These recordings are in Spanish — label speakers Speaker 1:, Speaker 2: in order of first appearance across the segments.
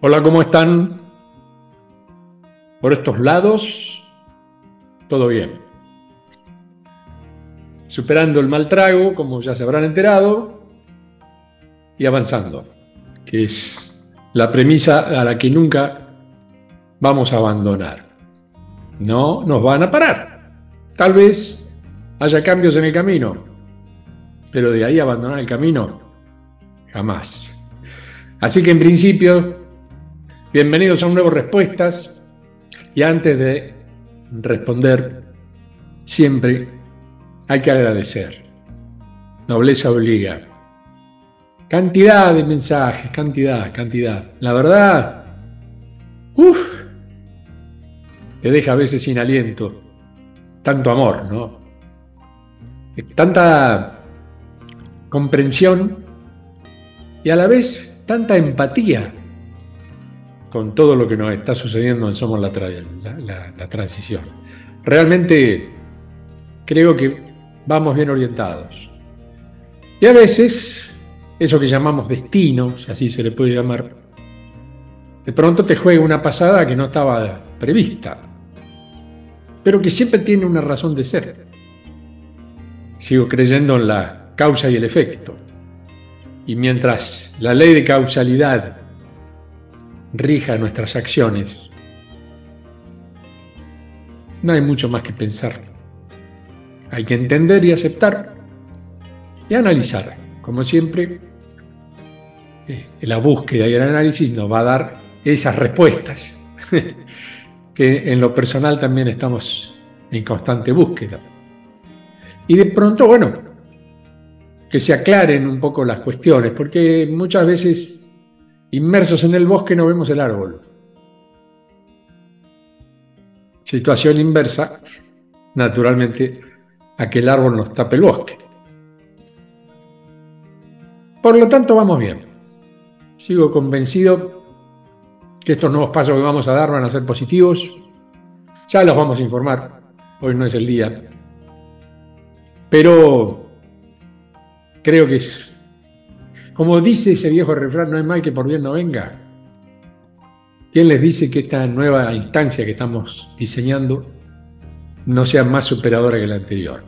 Speaker 1: Hola, ¿cómo están? Por estos lados, todo bien. Superando el mal trago, como ya se habrán enterado, y avanzando, que es la premisa a la que nunca vamos a abandonar. No nos van a parar. Tal vez haya cambios en el camino, pero de ahí a abandonar el camino, jamás. Así que en principio, bienvenidos a un nuevo Respuestas. Y antes de responder, siempre hay que agradecer. Nobleza obliga. Cantidad de mensajes, cantidad. La verdad, uff, te deja a veces sin aliento. Tanto amor, ¿no? Tanta comprensión y a la vez tanta empatía con todo lo que nos está sucediendo en Somos la Transición. Realmente creo que vamos bien orientados. Y a veces, eso que llamamos destino, si así se le puede llamar, de pronto te juega una pasada que no estaba prevista, pero que siempre tiene una razón de ser. Sigo creyendo en la causa y el efecto. Y mientras la ley de causalidad rija nuestras acciones, no hay mucho más que pensar. Hay que entender y aceptar y analizar. Como siempre, la búsqueda y el análisis nos va a dar esas respuestas, que en lo personal también estamos en constante búsqueda. Y de pronto, bueno, que se aclaren un poco las cuestiones, porque muchas veces inmersos en el bosque no vemos el árbol. Situación inversa, naturalmente, a que el árbol nos tape el bosque. Por lo tanto, vamos bien. Sigo convencido que estos nuevos pasos que vamos a dar van a ser positivos. Ya los vamos a informar. Hoy no es el día. Pero creo que es, como dice ese viejo refrán, no hay mal que por bien no venga. ¿Quién les dice que esta nueva instancia que estamos diseñando no sea más superadora que la anterior?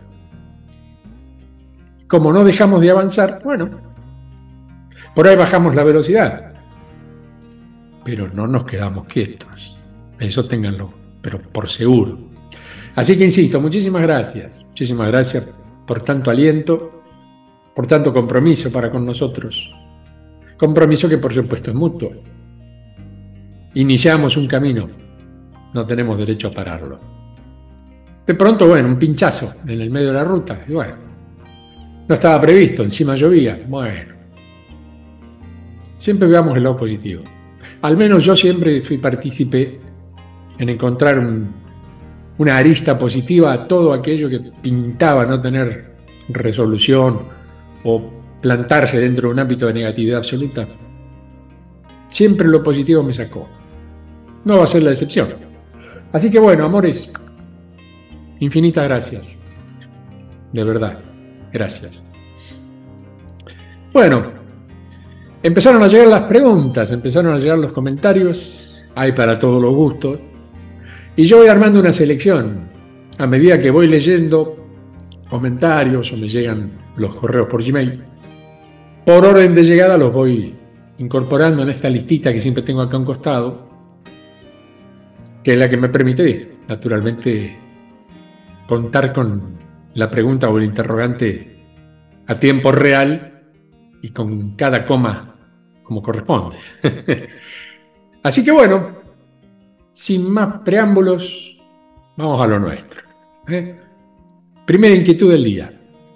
Speaker 1: Como no dejamos de avanzar, bueno, por ahí bajamos la velocidad, pero no nos quedamos quietos. Eso ténganlo, pero por seguro. Así que insisto, muchísimas gracias por tanto aliento, por tanto compromiso para con nosotros. Compromiso que por supuesto es mutuo. Iniciamos un camino, no tenemos derecho a pararlo. De pronto, bueno, un pinchazo en el medio de la ruta, y bueno, no estaba previsto, encima llovía, bueno. Siempre veamos el lado positivo. Al menos yo siempre fui partícipe en encontrar una arista positiva a todo aquello que pintaba no tener resolución o plantarse dentro de un ámbito de negatividad absoluta. Siempre lo positivo me sacó. No va a ser la excepción. Así que bueno, amores, infinitas gracias. De verdad, gracias. Bueno, empezaron a llegar las preguntas, empezaron a llegar los comentarios, hay para todos los gustos, y yo voy armando una selección. A medida que voy leyendo comentarios o me llegan los correos por Gmail, por orden de llegada los voy incorporando en esta listita que siempre tengo acá a un costado, que es la que me permite, naturalmente, contar con la pregunta o el interrogante a tiempo real y con cada coma como corresponde. Así que bueno, sin más preámbulos, vamos a lo nuestro. Primera inquietud del día.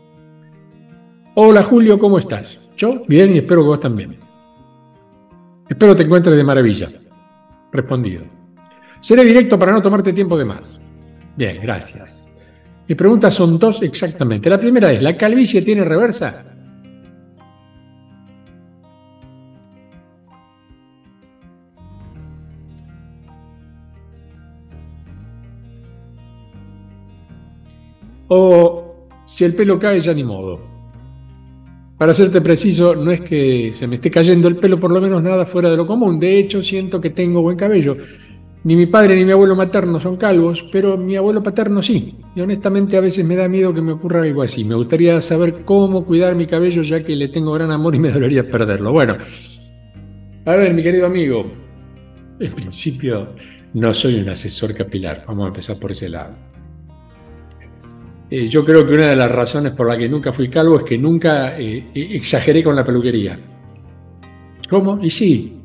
Speaker 1: Hola Julio, ¿cómo estás? Yo bien y espero que vos también. Espero te encuentres de maravilla. Respondido. Seré directo para no tomarte tiempo de más. Bien, gracias. Mis preguntas son dos exactamente. La primera es, ¿la calvicie tiene reversa? O si el pelo cae ya ni modo. Para serte preciso, no es que se me esté cayendo el pelo, por lo menos nada fuera de lo común. De hecho, siento que tengo buen cabello. Ni mi padre ni mi abuelo materno son calvos, pero mi abuelo paterno sí. Y honestamente a veces me da miedo que me ocurra algo así. Me gustaría saber cómo cuidar mi cabello, ya que le tengo gran amor y me dolería perderlo. Bueno, a ver, mi querido amigo, en principio no soy un asesor capilar. Vamos a empezar por ese lado. Yo creo que una de las razones por la que nunca fui calvo es que nunca exageré con la peluquería. ¿Cómo? Y sí.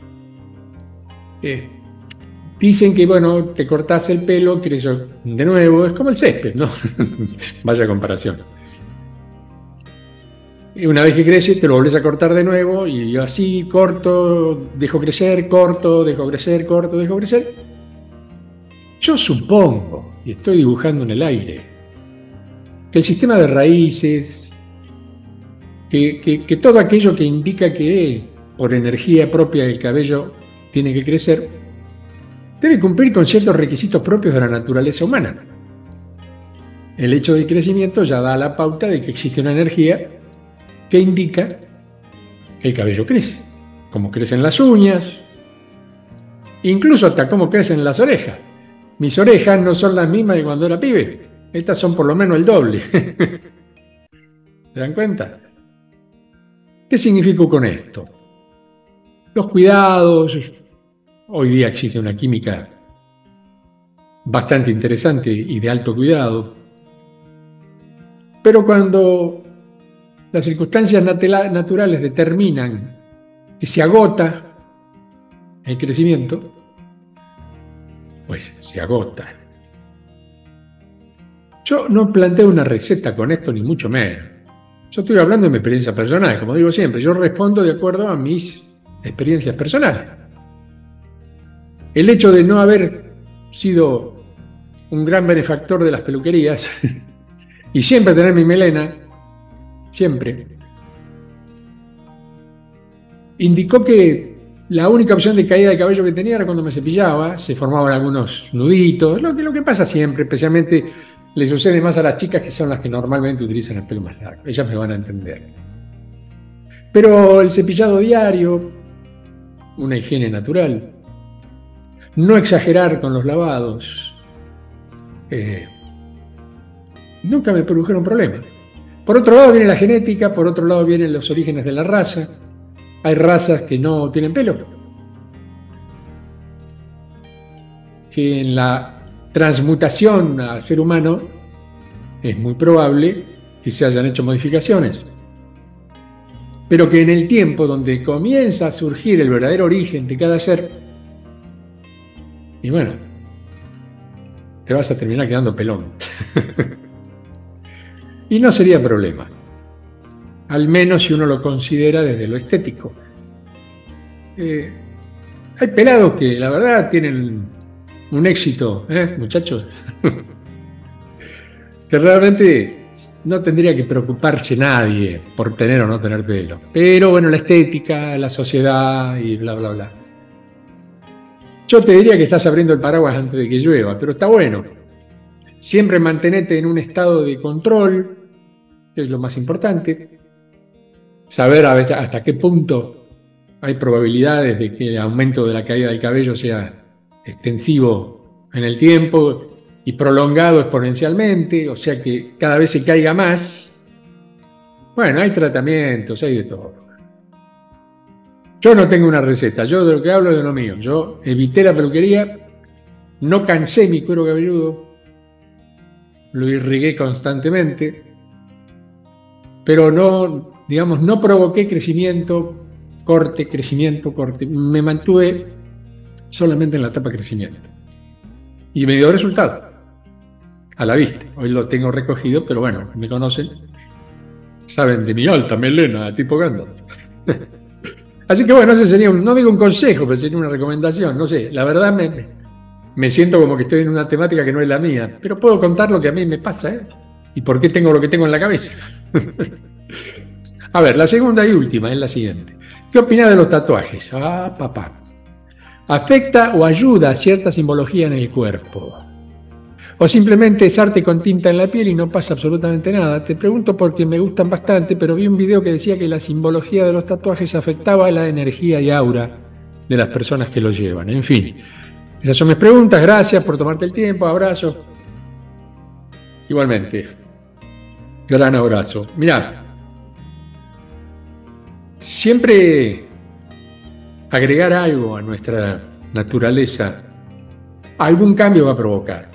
Speaker 1: Dicen que, bueno, te cortás el pelo, crece de nuevo, es como el césped, ¿no? Vaya comparación. Y una vez que crece, te lo volvés a cortar de nuevo, y yo así corto, dejo crecer, corto, dejo crecer, corto, dejo crecer. Yo supongo, y estoy dibujando en el aire, que el sistema de raíces, que todo aquello que indica que por energía propia del cabello tiene que crecer, debe cumplir con ciertos requisitos propios de la naturaleza humana. El hecho del crecimiento ya da la pauta de que existe una energía que indica que el cabello crece, como crecen las uñas, incluso hasta cómo crecen las orejas. Mis orejas no son las mismas de cuando era pibe, estas son por lo menos el doble. ¿Se dan cuenta? ¿Qué significo con esto? Los cuidados. Hoy día existe una química bastante interesante y de alto cuidado, pero cuando las circunstancias naturales determinan que se agota el crecimiento, pues se agota. Yo no planteo una receta con esto, ni mucho menos. Yo estoy hablando de mi experiencia personal, como digo siempre, yo respondo de acuerdo a mis experiencias personales. El hecho de no haber sido un gran benefactor de las peluquerías y siempre tener mi melena, siempre, indicó que la única opción de caída de cabello que tenía era cuando me cepillaba, se formaban algunos nuditos, lo que pasa siempre, especialmente le sucede más a las chicas, que son las que normalmente utilizan el pelo más largo. Ellas me van a entender. Pero el cepillado diario, una higiene natural, no exagerar con los lavados, nunca me produjeron problemas. Por otro lado viene la genética, por otro lado vienen los orígenes de la raza. Hay razas que no tienen pelo, que en la transmutación al ser humano es muy probable que se hayan hecho modificaciones, pero que en el tiempo donde comienza a surgir el verdadero origen de cada ser, y bueno, te vas a terminar quedando pelón. Y no sería problema, al menos si uno lo considera desde lo estético. Hay pelados que la verdad tienen un éxito, muchachos, que realmente no tendría que preocuparse nadie por tener o no tener pelo. Pero bueno, la estética, la sociedad y bla, bla, bla. Yo te diría que estás abriendo el paraguas antes de que llueva, pero está bueno. Siempre mantenete en un estado de control, que es lo más importante. Saber hasta qué punto hay probabilidades de que el aumento de la caída del cabello sea extensivo en el tiempo y prolongado exponencialmente, o sea que cada vez se caiga más. Bueno, hay tratamientos, hay de todo. Yo no tengo una receta, yo de lo que hablo es de lo mío. Yo evité la peluquería, no cansé mi cuero cabelludo, lo irrigué constantemente, pero no, digamos, no provoqué crecimiento, corte, me mantuve solamente en la etapa de crecimiento. Y me dio resultado, a la vista. Hoy lo tengo recogido, pero bueno, me conocen, saben de mi alta melena, tipo Gandalf. Así que bueno, ese sería, no digo un consejo, pero sería una recomendación, no sé, la verdad me siento como que estoy en una temática que no es la mía, pero puedo contar lo que a mí me pasa, y por qué tengo lo que tengo en la cabeza. A ver, la segunda y última es la siguiente. ¿Qué opinas de los tatuajes? Ah, papá. ¿Afecta o ayuda a cierta simbología en el cuerpo? O simplemente es arte con tinta en la piel y no pasa absolutamente nada. Te pregunto porque me gustan bastante, pero vi un video que decía que la simbología de los tatuajes afectaba la energía y aura de las personas que lo llevan. En fin, esas son mis preguntas. Gracias por tomarte el tiempo. Abrazo. Igualmente. Gran abrazo. Mirá, siempre agregar algo a nuestra naturaleza, algún cambio va a provocar.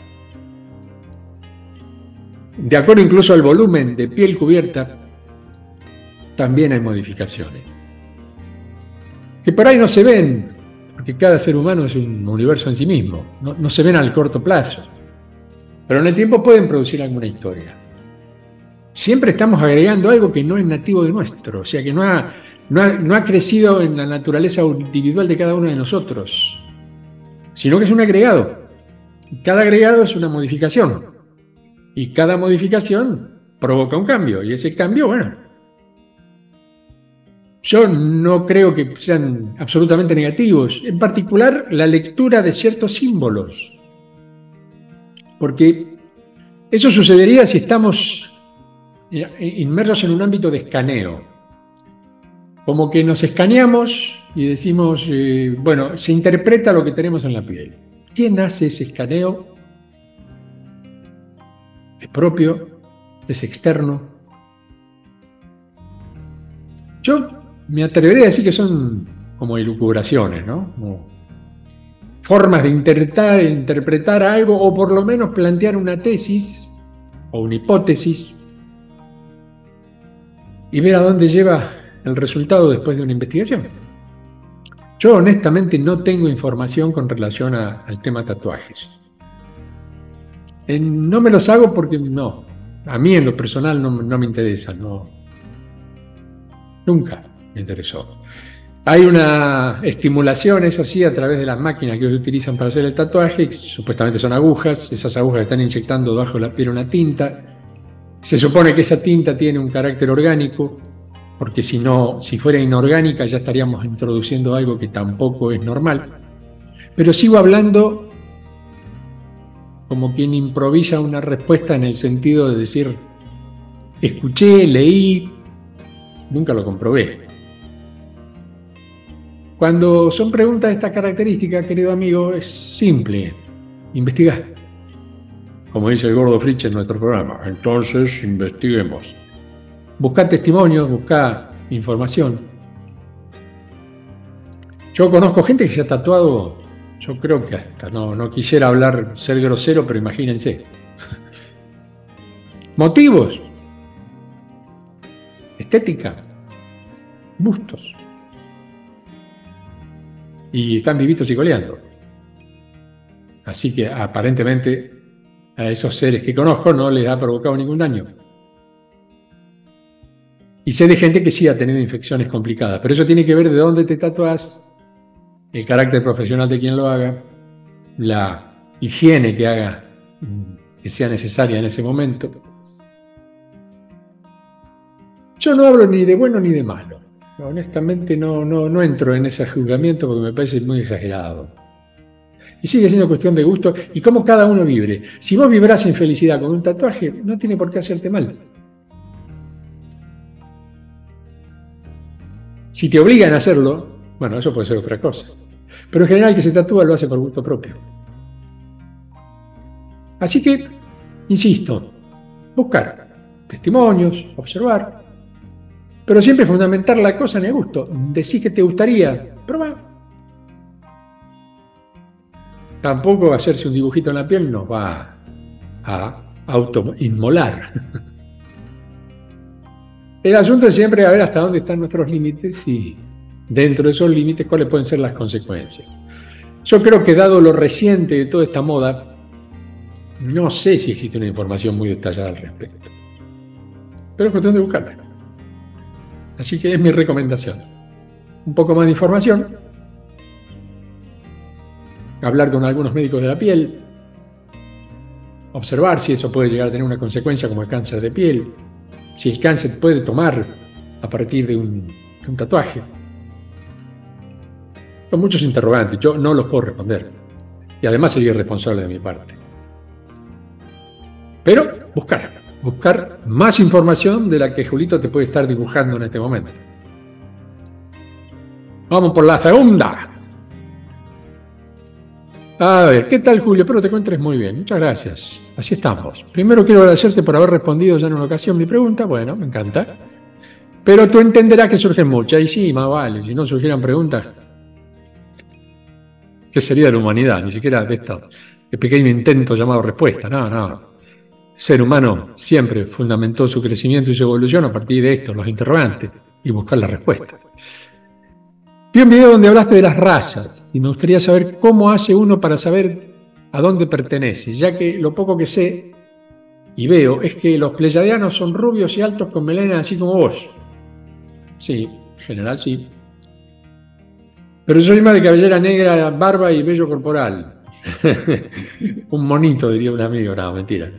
Speaker 1: De acuerdo incluso al volumen de piel cubierta, también hay modificaciones. Que por ahí no se ven, porque cada ser humano es un universo en sí mismo, no se ven al corto plazo, pero en el tiempo pueden producir alguna historia. Siempre estamos agregando algo que no es nativo de nuestro, o sea que no ha crecido en la naturaleza individual de cada uno de nosotros, sino que es un agregado. Y cada agregado es una modificación. Y cada modificación provoca un cambio. Y ese cambio, bueno, yo no creo que sean absolutamente negativos. En particular, la lectura de ciertos símbolos. Porque eso sucedería si estamos inmersos en un ámbito de escaneo. Como que nos escaneamos y decimos, bueno, se interpreta lo que tenemos en la piel. ¿Quién hace ese escaneo? ¿Es propio? ¿Es externo? Yo me atrevería a decir que son como elucubraciones, ¿no? Como formas de interpretar algo o por lo menos plantear una tesis o una hipótesis y ver a dónde lleva el resultado después de una investigación. Yo honestamente no tengo información con relación al tema tatuajes. No me los hago porque no. A mí en lo personal no me interesa. Nunca me interesó. Hay una estimulación, eso sí, a través de las máquinas que utilizan para hacer el tatuaje, que supuestamente son agujas. Esas agujas están inyectando debajo de la piel una tinta. Se supone que esa tinta tiene un carácter orgánico, porque si fuera inorgánica ya estaríamos introduciendo algo que tampoco es normal. Pero sigo hablando como quien improvisa una respuesta en el sentido de decir, escuché, leí, nunca lo comprobé. Cuando son preguntas de esta característica, querido amigo, es simple, investigar. Como dice el gordo Fritz en nuestro programa, entonces investiguemos. Buscar testimonios, buscar información. Yo conozco gente que se ha tatuado. Yo creo que hasta no quisiera ser grosero, pero imagínense. Motivos. Estética. Bustos. Y están vivitos y coleando. Así que aparentemente a esos seres que conozco no les ha provocado ningún daño. Y sé de gente que sí ha tenido infecciones complicadas, pero eso tiene que ver de dónde te tatuas, el carácter profesional de quien lo haga, la higiene que sea necesaria en ese momento. Yo no hablo ni de bueno ni de malo. Honestamente no entro en ese juzgamiento porque me parece muy exagerado. Y sigue siendo cuestión de gusto y cómo cada uno vibre. Si vos vibrás en felicidad con un tatuaje, no tiene por qué hacerte mal. Si te obligan a hacerlo, bueno, eso puede ser otra cosa. Pero en general el que se tatúa lo hace por gusto propio. Así que, insisto, buscar testimonios, observar, pero siempre fundamentar la cosa en el gusto. Decís que te gustaría, probá. Tampoco hacerse un dibujito en la piel nos va a autoinmolar. El asunto es siempre a ver hasta dónde están nuestros límites y dentro de esos límites cuáles pueden ser las consecuencias. Yo creo que dado lo reciente de toda esta moda, no sé si existe una información muy detallada al respecto. Pero es cuestión de buscarla. Así que es mi recomendación. Un poco más de información, hablar con algunos médicos de la piel, observar si eso puede llegar a tener una consecuencia como el cáncer de piel, si el cáncer puede tomar a partir de un tatuaje. Son muchos interrogantes, yo no los puedo responder. Y además sería irresponsable de mi parte. Pero buscar más información de la que Julito te puede estar dibujando en este momento. Vamos por la segunda. A ver, ¿qué tal, Julio? Espero te encuentres muy bien. Muchas gracias. Así estamos. Primero quiero agradecerte por haber respondido ya en una ocasión mi pregunta. Bueno, me encanta. Pero tú entenderás que surgen muchas. Y sí, más vale. Si no surgieran preguntas, ¿qué sería de la humanidad? Ni siquiera de este pequeño intento llamado respuesta. No. El ser humano siempre fundamentó su crecimiento y su evolución a partir de esto, los interrogantes, y buscar la respuesta. Vi un video donde hablaste de las razas y me gustaría saber cómo hace uno para saber a dónde pertenece, ya que lo poco que sé y veo es que los pleyadianos son rubios y altos con melena así como vos. Sí, en general sí. Pero soy más de cabellera negra, barba y vello corporal. Un monito, diría un amigo. No, mentira.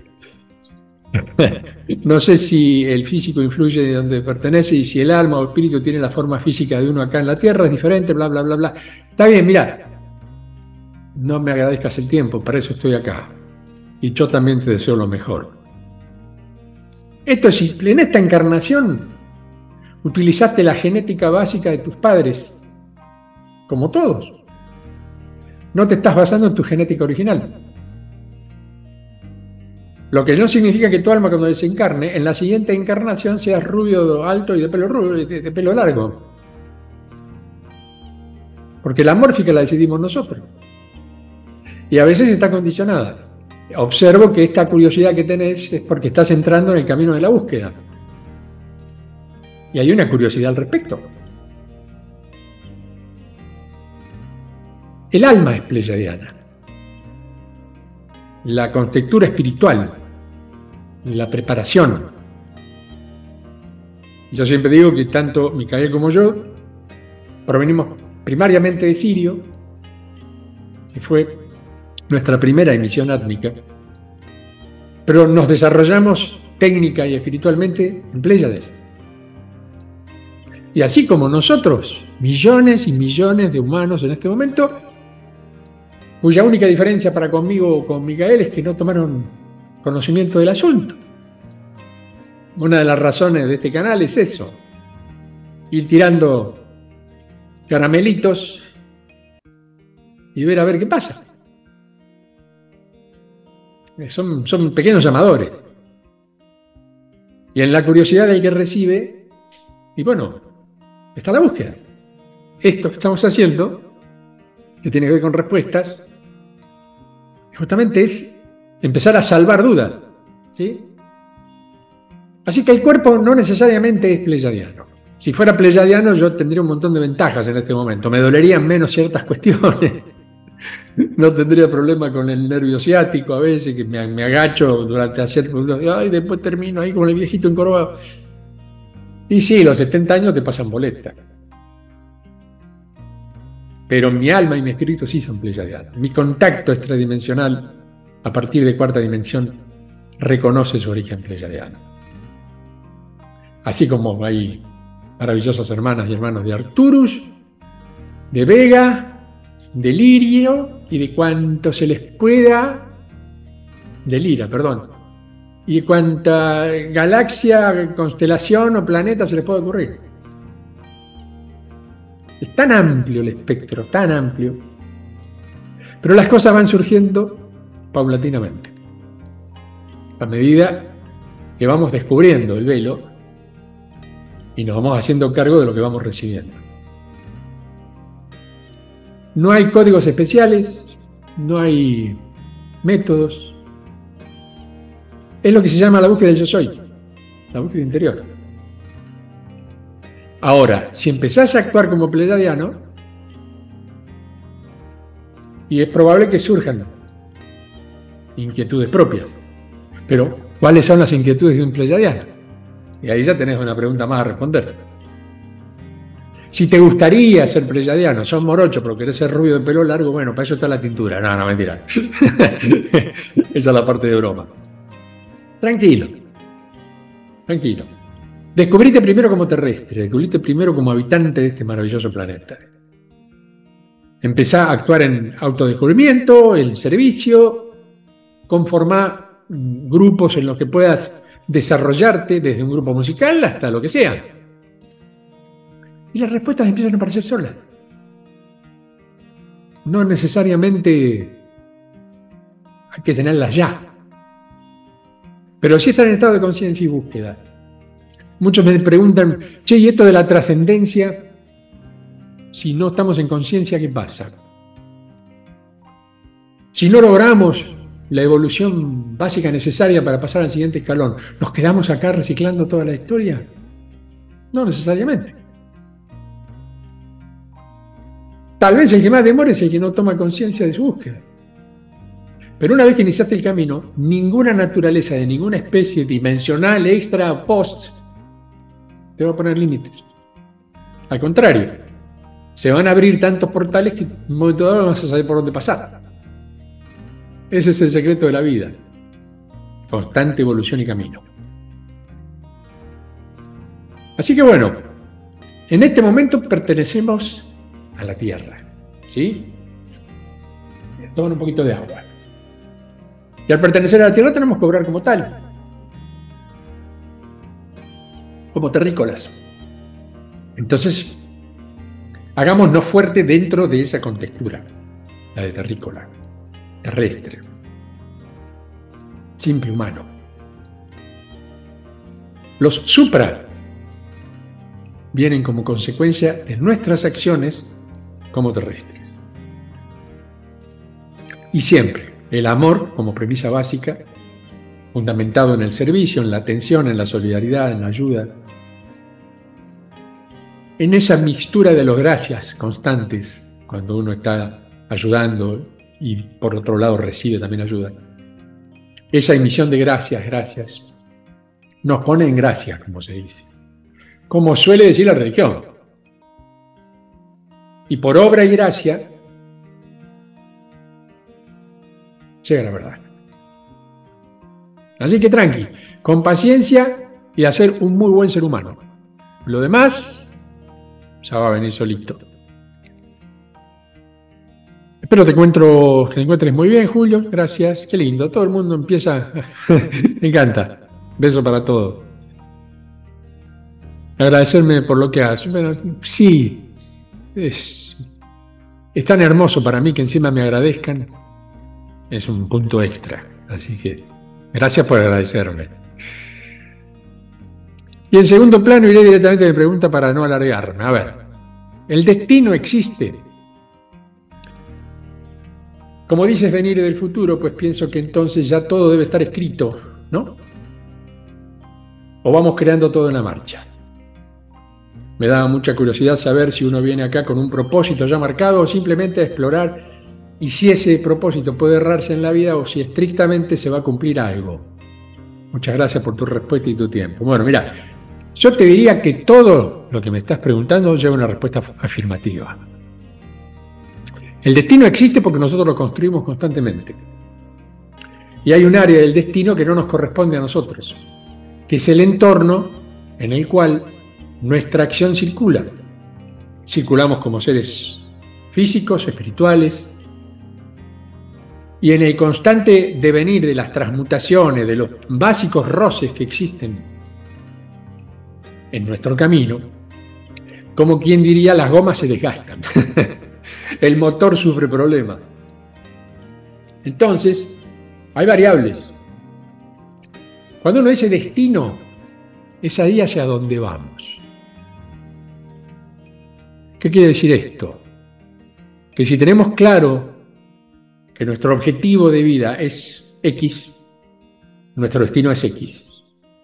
Speaker 1: No sé si el físico influye de donde pertenece y si el alma o espíritu tiene la forma física de uno acá en la Tierra, es diferente, bla, bla, bla, bla. Está bien, mirá, no me agradezcas el tiempo, para eso estoy acá. Y yo también te deseo lo mejor. Esto es simple, en esta encarnación utilizaste la genética básica de tus padres, como todos. No te estás basando en tu genética original. Lo que no significa que tu alma cuando desencarne, en la siguiente encarnación seas rubio, alto y de pelo rubio, de pelo largo. Porque la mórfica la decidimos nosotros. Y a veces está condicionada. Observo que esta curiosidad que tenés es porque estás entrando en el camino de la búsqueda. Y hay una curiosidad al respecto. El alma es pleyadiana. La contextura espiritual, la preparación. Yo siempre digo que tanto Micael como yo provenimos primariamente de Sirio, que fue nuestra primera emisión átmica, pero nos desarrollamos técnica y espiritualmente en Pléyades. Y así como nosotros, millones y millones de humanos en este momento, cuya única diferencia para conmigo o con Micael es que no tomaron conocimiento del asunto. Una de las razones de este canal es eso, ir tirando caramelitos y ver a ver qué pasa. Son pequeños llamadores. Y en la curiosidad del que recibe, y bueno, está la búsqueda. Esto que estamos haciendo, que tiene que ver con respuestas, justamente es empezar a salvar dudas, ¿sí? Así que el cuerpo no necesariamente es pleyadiano. Si fuera pleyadiano yo tendría un montón de ventajas en este momento. Me dolerían menos ciertas cuestiones. No tendría problema con el nervio ciático a veces, que me agacho durante hacer... y después termino ahí con el viejito encorvado. Y sí, los 70 años te pasan boleta. Pero mi alma y mi espíritu sí son pleyadianos. Mi contacto extradimensional a partir de cuarta dimensión reconoce su origen pleyadiano. Así como hay maravillosas hermanas y hermanos de Arcturus, de Vega, de Lirio y de cuanto se les pueda, de Lira, perdón, y de cuanta galaxia, constelación o planeta se les puede ocurrir. Es tan amplio el espectro, tan amplio, pero las cosas van surgiendo paulatinamente, a medida que vamos descubriendo el velo y nos vamos haciendo cargo de lo que vamos recibiendo. No hay códigos especiales, no hay métodos. Es lo que se llama la búsqueda del yo soy, la búsqueda interior. Ahora, si empezás a actuar como pleyadiano, y es probable que surjan inquietudes propias, pero ¿cuáles son las inquietudes de un pleyadiano? Y ahí ya tenés una pregunta más a responder. Si te gustaría ser pleyadiano, sos morocho pero querés ser rubio de pelo largo, bueno, para eso está la tintura. No, mentira. Esa es la parte de broma. Tranquilo. Descubrite primero como terrestre, descubrite primero como habitante de este maravilloso planeta. Empezá a actuar en autodescubrimiento, en servicio, conformá grupos en los que puedas desarrollarte, desde un grupo musical hasta lo que sea. Y las respuestas empiezan a aparecer solas. No necesariamente hay que tenerlas ya, pero sí estar en estado de conciencia y búsqueda. Muchos me preguntan, che, ¿y esto de la trascendencia? Si no estamos en conciencia, ¿qué pasa? Si no logramos la evolución básica necesaria para pasar al siguiente escalón, ¿nos quedamos acá reciclando toda la historia? No necesariamente. Tal vez el que más demora es el que no toma conciencia de su búsqueda. Pero una vez que iniciaste el camino, ninguna naturaleza de ninguna especie dimensional, extra, post, te va a poner límites. Al contrario, se van a abrir tantos portales que en un momento dado no vas a saber por dónde pasar. Ese es el secreto de la vida. Constante evolución y camino. Así que bueno, en este momento pertenecemos a la Tierra, ¿sí? Toman un poquito de agua. Y al pertenecer a la Tierra tenemos que obrar como tal. Como terrícolas. Entonces, hagámonos fuerte dentro de esa contextura, la de terrícola, terrestre, simple humano. Los supra vienen como consecuencia de nuestras acciones como terrestres. Y siempre el amor como premisa básica, fundamentado en el servicio, en la atención, en la solidaridad, en la ayuda, en esa mixtura de los gracias constantes, cuando uno está ayudando y por otro lado recibe también ayuda. Esa emisión de gracias, nos pone en gracia, como se dice, como suele decir la religión. Y por obra y gracia llega la verdad. Así que tranqui, con paciencia y a ser un muy buen ser humano. Lo demás ya va a venir solito. Espero que te encuentres muy bien, Julio. Gracias. Qué lindo. Todo el mundo empieza. Me encanta. Beso para todos. Agradecerme por lo que haces. Bueno, sí. Es tan hermoso para mí que encima me agradezcan. Es un punto extra. Así que gracias por agradecerme. Y en segundo plano iré directamente a mi pregunta para no alargarme. A ver, ¿el destino existe? Como dices venir del futuro, pues pienso que entonces ya todo debe estar escrito, ¿no? O vamos creando todo en la marcha. Me da mucha curiosidad saber si uno viene acá con un propósito ya marcado o simplemente a explorar y si ese propósito puede errarse en la vida o si estrictamente se va a cumplir algo. Muchas gracias por tu respuesta y tu tiempo. Bueno, mira, yo te diría que todo lo que me estás preguntando lleva una respuesta afirmativa. El destino existe porque nosotros lo construimos constantemente. Y hay un área del destino que no nos corresponde a nosotros, que es el entorno en el cual nuestra acción circula. Circulamos como seres físicos, espirituales, y en el constante devenir de las transmutaciones, de los básicos roces que existen en nuestro camino, como quien diría, las gomas se desgastan. El motor sufre problemas. Entonces, hay variables. Cuando uno dice destino, es ahí hacia donde vamos. ¿Qué quiere decir esto? Que si tenemos claro que nuestro objetivo de vida es X, nuestro destino es X.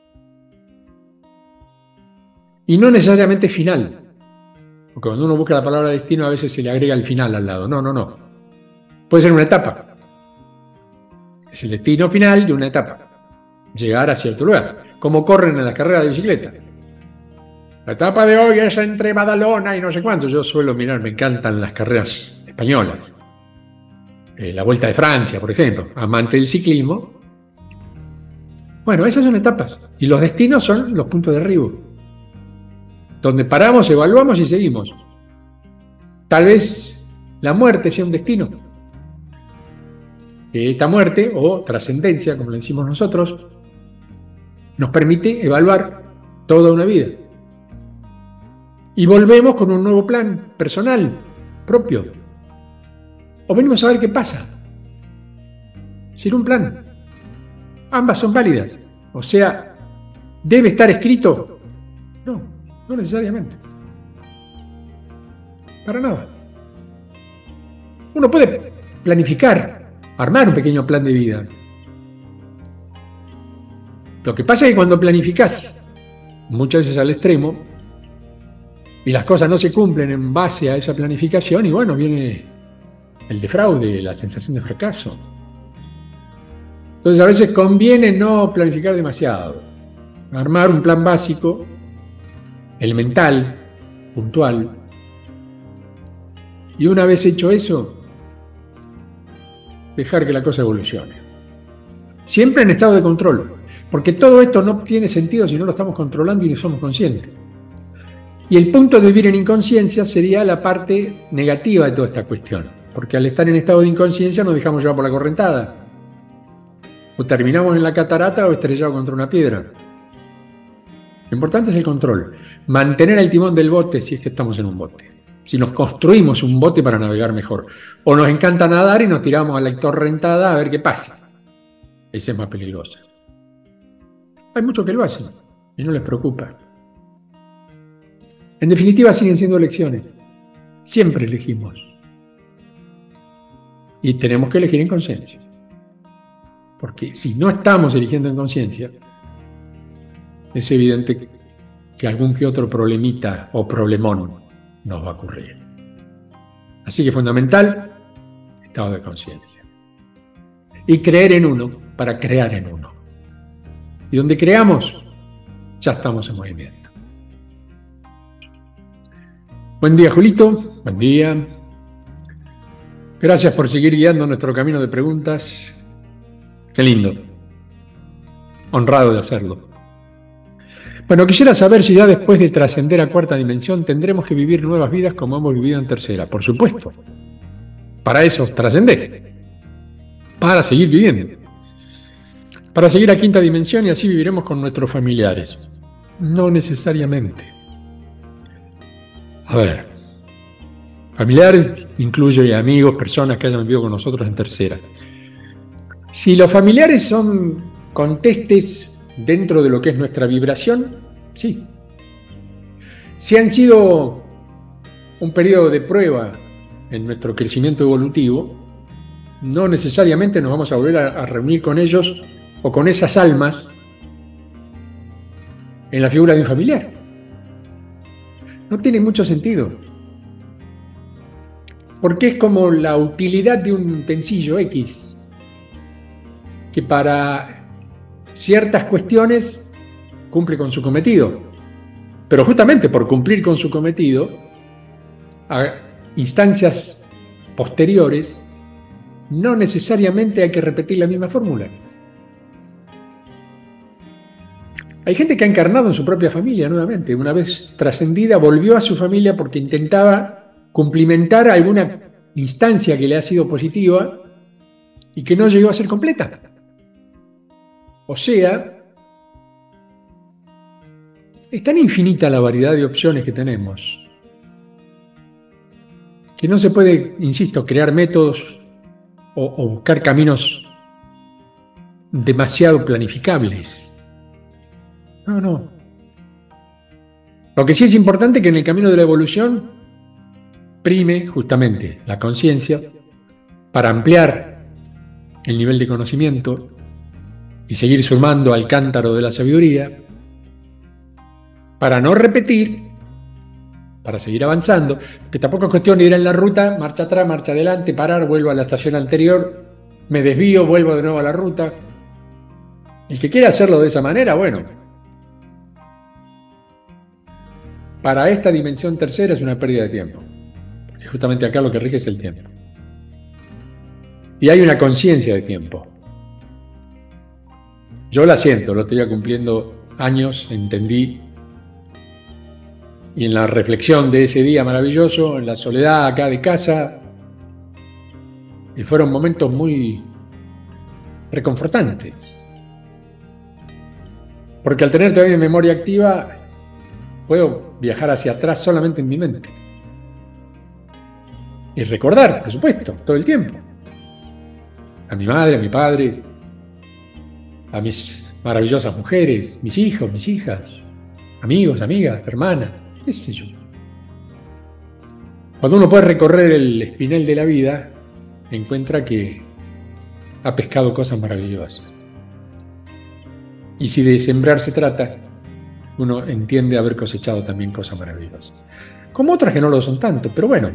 Speaker 1: Y no necesariamente final. Porque cuando uno busca la palabra destino a veces se le agrega el final al lado. No. Puede ser una etapa. Es el destino final de una etapa. Llegar a cierto lugar. Como corren en las carreras de bicicleta. La etapa de hoy es entre Badalona y no sé cuánto. Yo suelo mirar, me encantan las carreras españolas. La Vuelta de Francia, por ejemplo. Amante del ciclismo. Bueno, esas son etapas. Y los destinos son los puntos de arribo. Donde paramos, evaluamos y seguimos. Tal vez la muerte sea un destino. que esta muerte, o trascendencia, como le decimos nosotros, nos permite evaluar toda una vida. Y volvemos con un nuevo plan personal, propio. O venimos a ver qué pasa. Sin un plan. Ambas son válidas. O sea, ¿debe estar escrito? No, no necesariamente. Para nada. Uno puede planificar, armar un pequeño plan de vida. Lo que pasa es que cuando planificás, muchas veces al extremo, y las cosas no se cumplen en base a esa planificación, y bueno, viene el defraude, la sensación de fracaso. Entonces a veces conviene no planificar demasiado, armar un plan básico, elemental, puntual, y una vez hecho eso, dejar que la cosa evolucione. Siempre en estado de control, porque todo esto no tiene sentido si no lo estamos controlando y no somos conscientes. Y el punto de vivir en inconsciencia sería la parte negativa de toda esta cuestión, porque al estar en estado de inconsciencia nos dejamos llevar por la correntada. O terminamos en la catarata o estrellados contra una piedra. Lo importante es el control. Mantener el timón del bote si es que estamos en un bote. Si nos construimos un bote para navegar mejor. O nos encanta nadar y nos tiramos a la torrentada a ver qué pasa. Esa es más peligrosa. Hay muchos que lo hacen y no les preocupa. En definitiva, siguen siendo elecciones. Siempre elegimos. Y tenemos que elegir en conciencia. Porque si no estamos eligiendo en conciencia, es evidente que algún que otro problemita o problemón nos va a ocurrir. Así que es fundamental, estado de conciencia. Y creer en uno para crear en uno. Y donde creamos, ya estamos en movimiento. Buen día, Julito. Buen día. Gracias por seguir guiando nuestro camino de preguntas. Qué lindo. Honrado de hacerlo. Bueno, quisiera saber si ya después de trascender a cuarta dimensión tendremos que vivir nuevas vidas como hemos vivido en tercera. Por supuesto. Para eso trascendés. Para seguir viviendo. Para seguir a quinta dimensión y así viviremos con nuestros familiares. No necesariamente. A ver. Familiares incluye amigos, personas que hayan vivido con nosotros en tercera. Si los familiares son contestes dentro de lo que es nuestra vibración, sí. Si han sido un periodo de prueba en nuestro crecimiento evolutivo, no necesariamente nos vamos a volver a reunir con ellos o con esas almas en la figura de un familiar. No tiene mucho sentido. Porque es como la utilidad de un utensilio X, que para ciertas cuestiones cumple con su cometido. Pero justamente por cumplir con su cometido, a instancias posteriores, no necesariamente hay que repetir la misma fórmula. Hay gente que ha encarnado en su propia familia nuevamente. Una vez trascendida, volvió a su familia porque intentaba cumplimentar alguna instancia que le ha sido positiva y que no llegó a ser completa. O sea, es tan infinita la variedad de opciones que tenemos que no se puede, insisto, crear métodos o buscar caminos demasiado planificables. No. Lo que sí es importante es que en el camino de la evolución prime justamente la conciencia para ampliar el nivel de conocimiento y seguir sumando al cántaro de la sabiduría, para no repetir, para seguir avanzando, que tampoco es cuestión de ir en la ruta, marcha atrás, marcha adelante, parar, vuelvo a la estación anterior, me desvío, vuelvo de nuevo a la ruta. El que quiera hacerlo de esa manera, bueno, para esta dimensión tercera es una pérdida de tiempo. Porque justamente acá lo que rige es el tiempo. Y hay una conciencia de tiempo. Yo la siento, lo estoy cumpliendo años, entendí. Y en la reflexión de ese día maravilloso, en la soledad acá de casa, y fueron momentos muy reconfortantes. Porque al tener todavía mi memoria activa, puedo viajar hacia atrás solamente en mi mente. Y recordar, por supuesto, todo el tiempo. A mi madre, a mi padre, a mis maravillosas mujeres, mis hijos, mis hijas, amigos, amigas, hermanas, qué sé yo. Cuando uno puede recorrer el espinel de la vida, encuentra que ha pescado cosas maravillosas. Y si de sembrar se trata, uno entiende haber cosechado también cosas maravillosas. Como otras que no lo son tanto, pero bueno.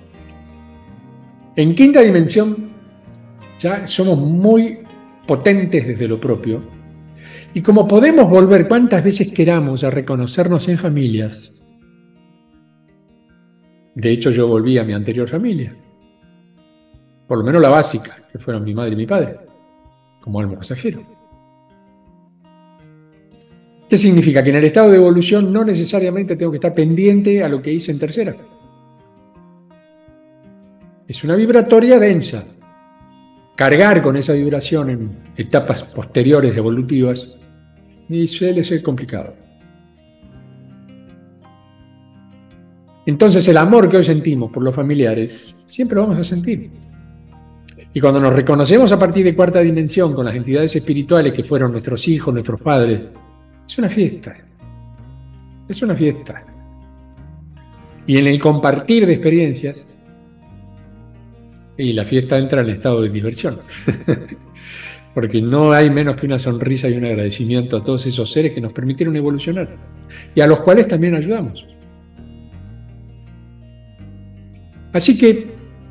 Speaker 1: En quinta dimensión ya somos muy potentes desde lo propio. Y como podemos volver cuantas veces queramos a reconocernos en familias, de hecho yo volví a mi anterior familia, por lo menos la básica, que fueron mi madre y mi padre, como alma pasajero. ¿Qué significa? Que en el estado de evolución no necesariamente tengo que estar pendiente a lo que hice en tercera. Es una vibratoria densa. Cargar con esa vibración en etapas posteriores evolutivas y suele ser complicado. Entonces el amor que hoy sentimos por los familiares siempre lo vamos a sentir. Y cuando nos reconocemos a partir de cuarta dimensión con las entidades espirituales que fueron nuestros hijos, nuestros padres, es una fiesta. Es una fiesta. Y en el compartir de experiencias, y la fiesta entra en el estado de diversión. Porque no hay menos que una sonrisa y un agradecimiento a todos esos seres que nos permitieron evolucionar y a los cuales también ayudamos. Así que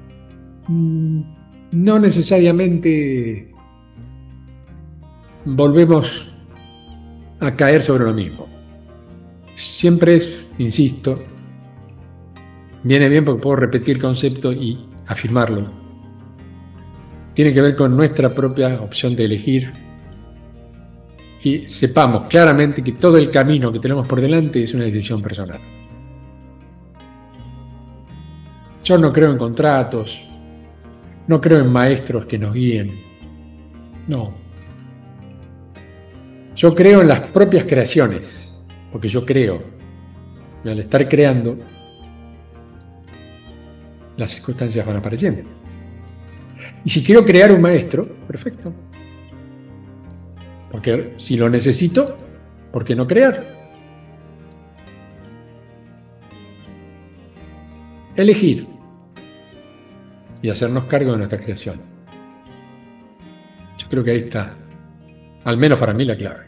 Speaker 1: no necesariamente volvemos a caer sobre lo mismo. Siempre es, insisto, viene bien porque puedo repetir el concepto y afirmarlo. Tiene que ver con nuestra propia opción de elegir y sepamos claramente que todo el camino que tenemos por delante es una decisión personal. Yo no creo en contratos, no creo en maestros que nos guíen, no. Yo creo en las propias creaciones, porque yo creo, y al estar creando, las circunstancias van apareciendo. Y si quiero crear un maestro, perfecto. Porque si lo necesito, ¿por qué no crear? Elegir y hacernos cargo de nuestra creación. Yo creo que ahí está, al menos para mí, la clave.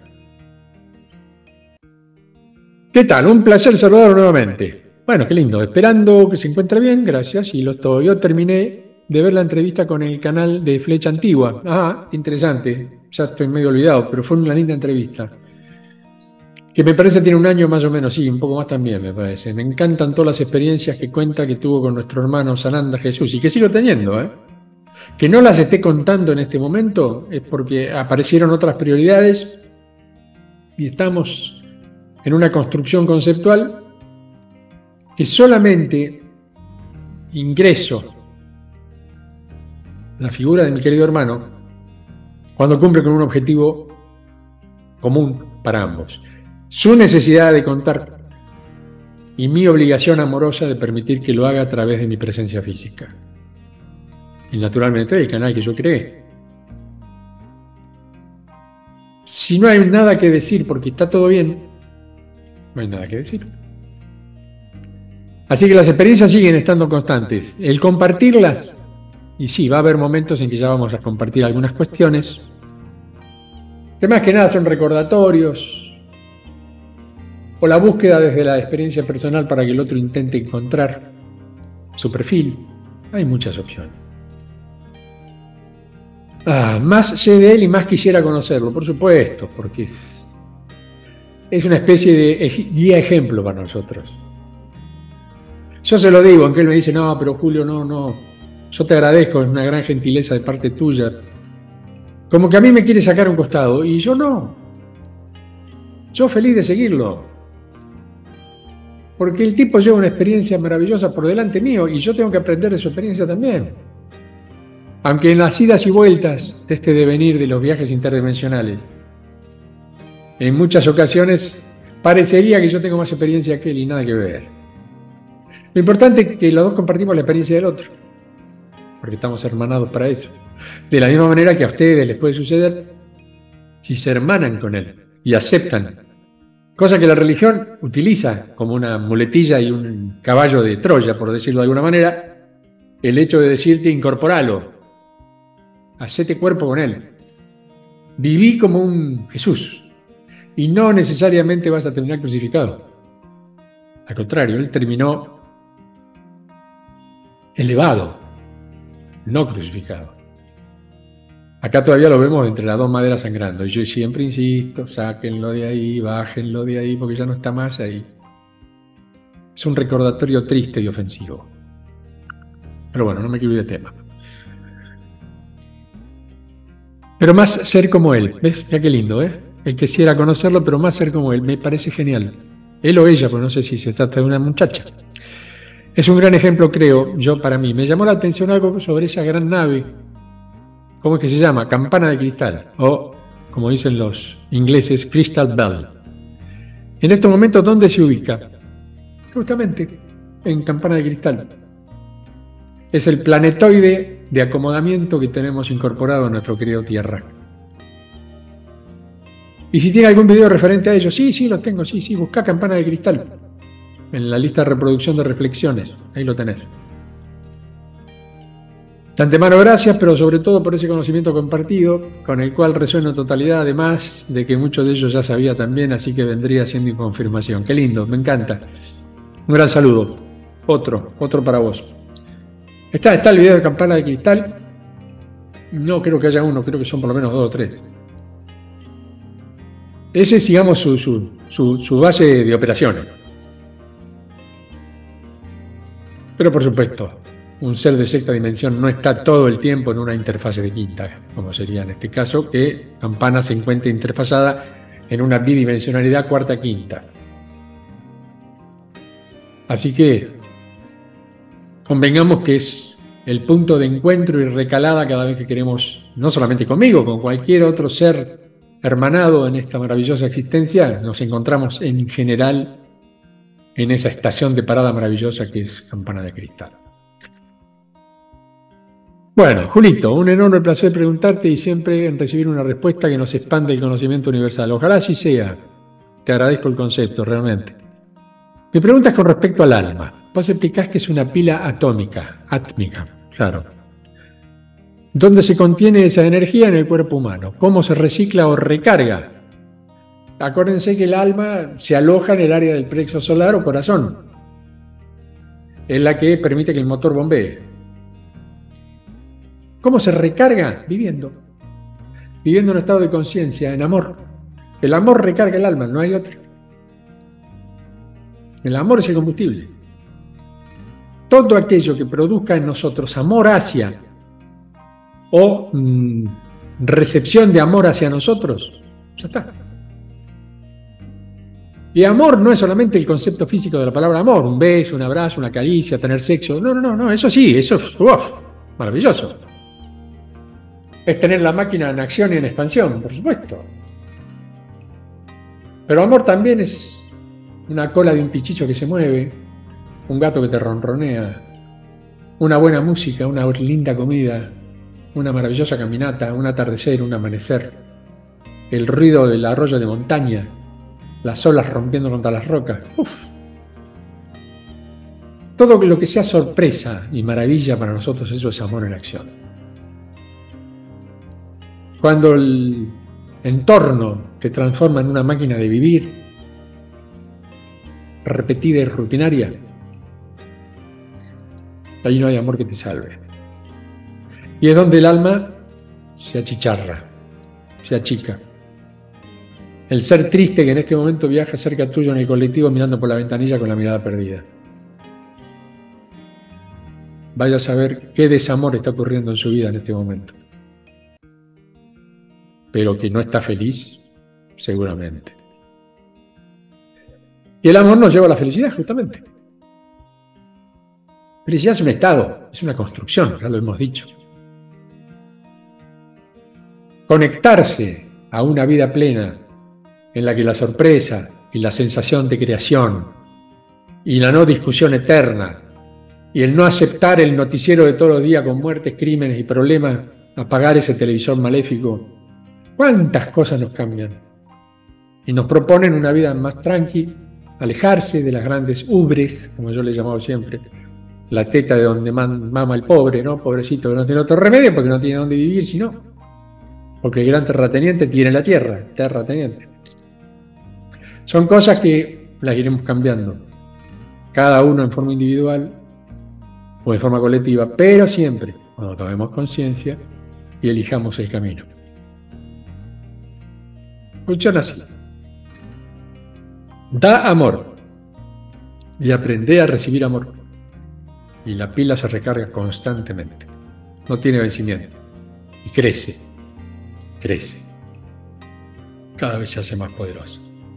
Speaker 1: ¿Qué tal? Un placer saludarlo nuevamente. Bueno, qué lindo. Esperando que se encuentre bien, gracias. Y lo estoy. Yo terminé de ver la entrevista con el canal de Flecha Antigua. Ah, interesante. Ya estoy medio olvidado, pero fue una linda entrevista. Que me parece tiene un año más o menos, sí, un poco más también me parece. Me encantan todas las experiencias que cuenta que tuvo con nuestro hermano Sananda Jesús y que sigo teniendo, ¿eh? Que no las esté contando en este momento es porque aparecieron otras prioridades y estamos en una construcción conceptual que solamente ingreso la figura de mi querido hermano cuando cumple con un objetivo común para ambos. Su necesidad de contar y mi obligación amorosa de permitir que lo haga a través de mi presencia física. Y naturalmente el canal que yo creé. Si no hay nada que decir porque está todo bien, no hay nada que decir. Así que las experiencias siguen estando constantes. El compartirlas, y sí, va a haber momentos en que ya vamos a compartir algunas cuestiones, que más que nada son recordatorios, o la búsqueda desde la experiencia personal para que el otro intente encontrar su perfil. Hay muchas opciones. Más sé de él y más quisiera conocerlo, por supuesto, porque es una especie de guía ejemplo para nosotros. Yo se lo digo, aunque él me dice, no, pero Julio, no, yo te agradezco, es una gran gentileza de parte tuya. Como que a mí me quiere sacar un costado, y yo no. Yo feliz de seguirlo. Porque el tipo lleva una experiencia maravillosa por delante mío, y yo tengo que aprender de su experiencia también. Aunque en las idas y vueltas de este devenir de los viajes interdimensionales, en muchas ocasiones parecería que yo tengo más experiencia que él y nada que ver. Lo importante es que los dos compartimos la experiencia del otro, porque estamos hermanados para eso. De la misma manera que a ustedes les puede suceder si se hermanan con él y aceptan, cosa que la religión utiliza como una muletilla y un caballo de Troya, por decirlo de alguna manera, el hecho de decirte incorporalo, hacete cuerpo con él, viví como un Jesús y no necesariamente vas a terminar crucificado. Al contrario, él terminó elevado, no crucificado. Acá todavía lo vemos entre las dos maderas sangrando. Y yo siempre insisto, sáquenlo de ahí, bájenlo de ahí, porque ya no está más ahí. Es un recordatorio triste y ofensivo. Pero bueno, no me quiero ir de tema. Pero más ser como él. ¿Ves? Mira qué lindo, ¿eh? Él quisiera conocerlo, pero más ser como él. Me parece genial. Él o ella, pues no sé si se trata de una muchacha. Es un gran ejemplo, creo, yo para mí. Me llamó la atención algo sobre esa gran nave. ¿Cómo es que se llama? Campana de cristal. O, como dicen los ingleses, Crystal Bell. En estos momentos, ¿dónde se ubica? Justamente en Campana de Cristal. Es el planetoide de acomodamiento que tenemos incorporado en nuestro querido Tierra. Y si tiene algún video referente a ello, sí, lo tengo, sí, buscá Campana de Cristal. En la lista de reproducción de reflexiones, ahí lo tenés. De antemano gracias, pero sobre todo por ese conocimiento compartido, con el cual resueno en totalidad, además de que muchos de ellos ya sabía también, así que vendría siendo mi confirmación. Qué lindo, me encanta. Un gran saludo. Otro para vos. Está el video de Campana de Cristal. No creo que haya uno, creo que son por lo menos 2 o 3. Ese es, digamos, su base de operaciones. Pero por supuesto, un ser de sexta dimensión no está todo el tiempo en una interfase de quinta, como sería en este caso, que Campana se encuentre interfasada en una bidimensionalidad cuarta-quinta. Así que convengamos que es el punto de encuentro y recalada cada vez que queremos, no solamente conmigo, con cualquier otro ser hermanado en esta maravillosa existencia, nos encontramos en general en esa estación de parada maravillosa que es Campana de Cristal. Bueno, Julito, un enorme placer preguntarte y siempre en recibir una respuesta que nos expande el conocimiento universal. Ojalá así sea. Te agradezco el concepto, realmente. Mi pregunta es con respecto al alma. Vos explicás que es una pila átmica, claro. ¿Dónde se contiene esa energía en el cuerpo humano? ¿Cómo se recicla o recarga? Acuérdense que el alma se aloja en el área del plexo solar o corazón. Es la que permite que el motor bombee. ¿Cómo se recarga? Viviendo. Viviendo en un estado de conciencia, en amor. El amor recarga el alma, no hay otro. El amor es el combustible. Todo aquello que produzca en nosotros amor hacia o recepción de amor hacia nosotros, ya está. Y amor no es solamente el concepto físico de la palabra amor, un beso, un abrazo, una caricia, tener sexo. No, eso sí, eso es maravilloso. Es tener la máquina en acción y en expansión, por supuesto. Pero amor también es una cola de un pichicho que se mueve, un gato que te ronronea, una buena música, una linda comida, una maravillosa caminata, un atardecer, un amanecer, el ruido del arroyo de montaña, las olas rompiendo contra las rocas. Todo lo que sea sorpresa y maravilla para nosotros, eso es amor en acción. Cuando el entorno te transforma en una máquina de vivir, repetida y rutinaria, ahí no hay amor que te salve. Y es donde el alma se achicharra, se achica. El ser triste que en este momento viaja cerca tuyo en el colectivo mirando por la ventanilla con la mirada perdida. Vaya a saber qué desamor está ocurriendo en su vida en este momento. Pero que no está feliz, seguramente. Y el amor nos lleva a la felicidad, justamente. Felicidad es un estado, es una construcción, ya lo hemos dicho. conectarse a una vida plena en la que la sorpresa y la sensación de creación y la no discusión eterna y el no aceptar el noticiero de todos los días con muertes, crímenes y problemas, apagar ese televisor maléfico, ¿cuántas cosas nos cambian? Y nos proponen una vida más tranqui, alejarse de las grandes ubres, como yo le he llamado siempre, la teta de donde mama el pobre, ¿no? Pobrecito que no tiene otro remedio porque no tiene dónde vivir, sino porque el gran terrateniente tiene la tierra, terrateniente. Son cosas que las iremos cambiando, cada uno en forma individual o de forma colectiva, pero siempre cuando tomemos conciencia y elijamos el camino. Funciona así. Da amor y aprende a recibir amor. Y la pila se recarga constantemente. No tiene vencimiento. Y crece. Crece. Cada vez se hace más poderosa.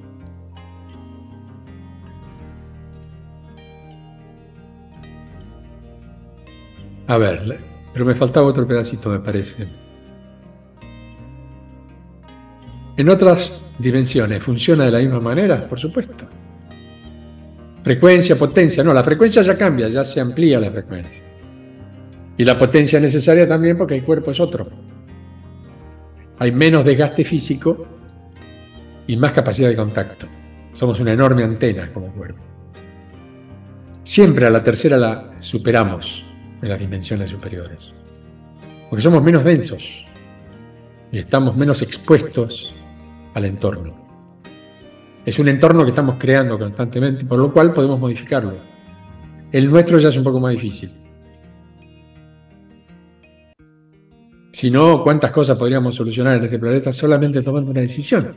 Speaker 1: A ver, pero me faltaba otro pedacito, me parece. En otras dimensiones, ¿funciona de la misma manera? Por supuesto. Frecuencia, potencia. No, la frecuencia ya cambia, ya se amplía la frecuencia. Y la potencia es necesaria también porque el cuerpo es otro. Hay menos desgaste físico y más capacidad de contacto. Somos una enorme antena como cuerpo. Siempre a la tercera la superamos en las dimensiones superiores. Porque somos menos densos y estamos menos expuestos al entorno. Es un entorno que estamos creando constantemente, por lo cual podemos modificarlo. El nuestro ya es un poco más difícil. Si no, ¿cuántas cosas podríamos solucionar en este planeta solamente tomando una decisión?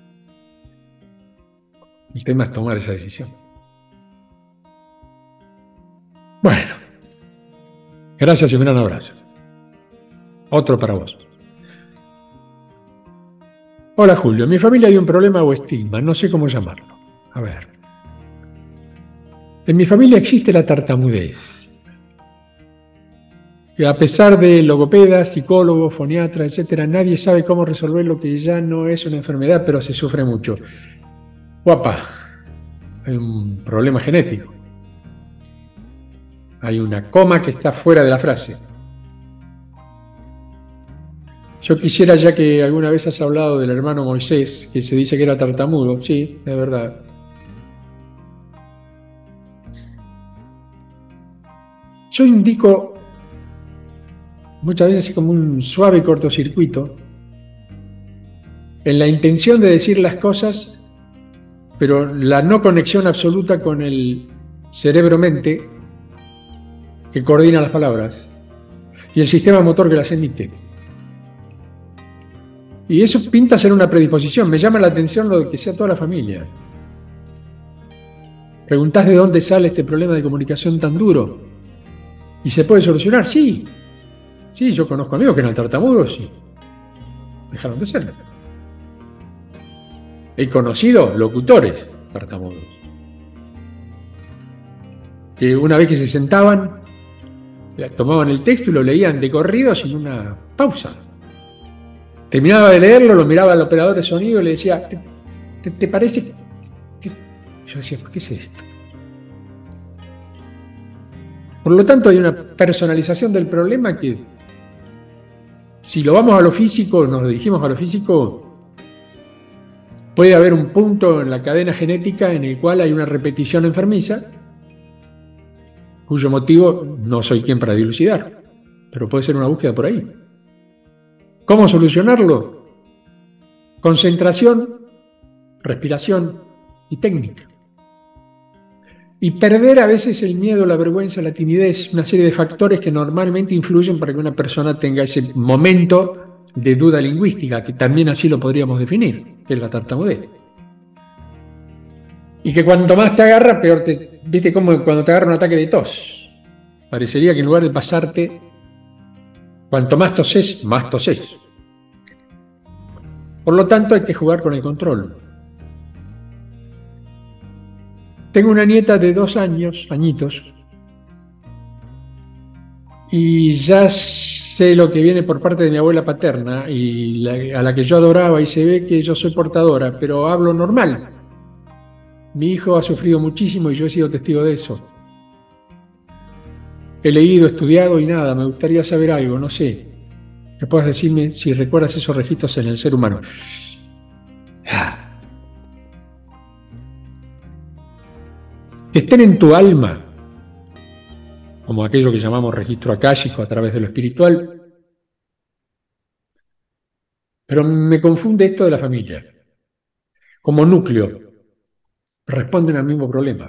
Speaker 1: El tema es tomar esa decisión. Bueno, gracias y un gran abrazo. Otro para vos. Hola Julio, en mi familia hay un problema o estigma, no sé cómo llamarlo. A ver. En mi familia existe la tartamudez. Y a pesar de logopedas, psicólogos, foniatras, etcétera, nadie sabe cómo resolver lo que ya no es una enfermedad, pero se sufre mucho. Guapa, hay un problema genético. Hay una coma que está fuera de la frase. Yo quisiera, ya que alguna vez has hablado del hermano Moisés, que se dice que era tartamudo, sí, es verdad. Yo indico muchas veces como un suave cortocircuito en la intención de decir las cosas, pero la no conexión absoluta con el cerebro-mente que coordina las palabras y el sistema motor que las emite. Y eso pinta ser una predisposición. Me llama la atención lo de que sea toda la familia. ¿Preguntás de dónde sale este problema de comunicación tan duro? ¿Y se puede solucionar? Sí. Sí, yo conozco amigos que eran tartamudos y dejaron de serlo. He conocido locutores tartamudos que una vez que se sentaban, tomaban el texto y lo leían de corrido sin una pausa. Terminaba de leerlo, lo miraba al operador de sonido y le decía, ¿te parece que...? Yo decía, ¿qué es esto? Por lo tanto, hay una personalización del problema que, si lo vamos a lo físico, nos dirigimos a lo físico, puede haber un punto en la cadena genética en el cual hay una repetición enfermiza, cuyo motivo no soy quien para dilucidar, pero puede ser una búsqueda por ahí. ¿Cómo solucionarlo? Concentración, respiración y técnica. Y perder a veces el miedo, la vergüenza, la timidez, una serie de factores que normalmente influyen para que una persona tenga ese momento de duda lingüística, que también así lo podríamos definir, que es la tartamudez. Y que cuanto más te agarra, peor te... ¿Viste cómo cuando te agarra un ataque de tos? Parecería que en lugar de pasarte, cuanto más toses, más toses. Por lo tanto, hay que jugar con el control. Tengo una nieta de 2 añitos, y ya sé lo que viene por parte de mi abuela paterna y a la que yo adoraba y se ve que yo soy portadora, pero hablo normal. Mi hijo ha sufrido muchísimo y yo he sido testigo de eso. He leído, estudiado y nada, me gustaría saber algo, no sé. ¿Que puedas decirme si recuerdas esos registros en el ser humano? Que estén en tu alma, como aquello que llamamos registro akáshico a través de lo espiritual, pero me confunde esto de la familia. Como núcleo, responden al mismo problema.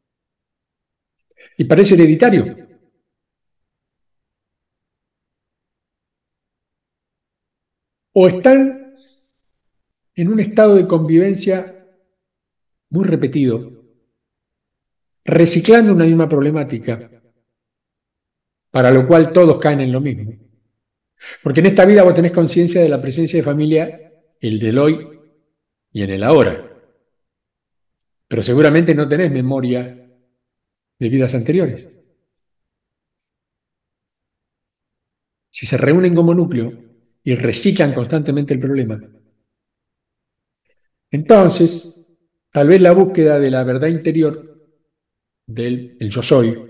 Speaker 1: Y parece hereditario. O están en un estado de convivencia muy repetido, reciclando una misma problemática, para lo cual todos caen en lo mismo. Porque en esta vida vos tenés conciencia de la presencia de familia, el del hoy y en el ahora. Pero seguramente no tenés memoria de vidas anteriores. Si se reúnen como núcleo y reciclan constantemente el problema, entonces tal vez la búsqueda de la verdad interior del el yo soy,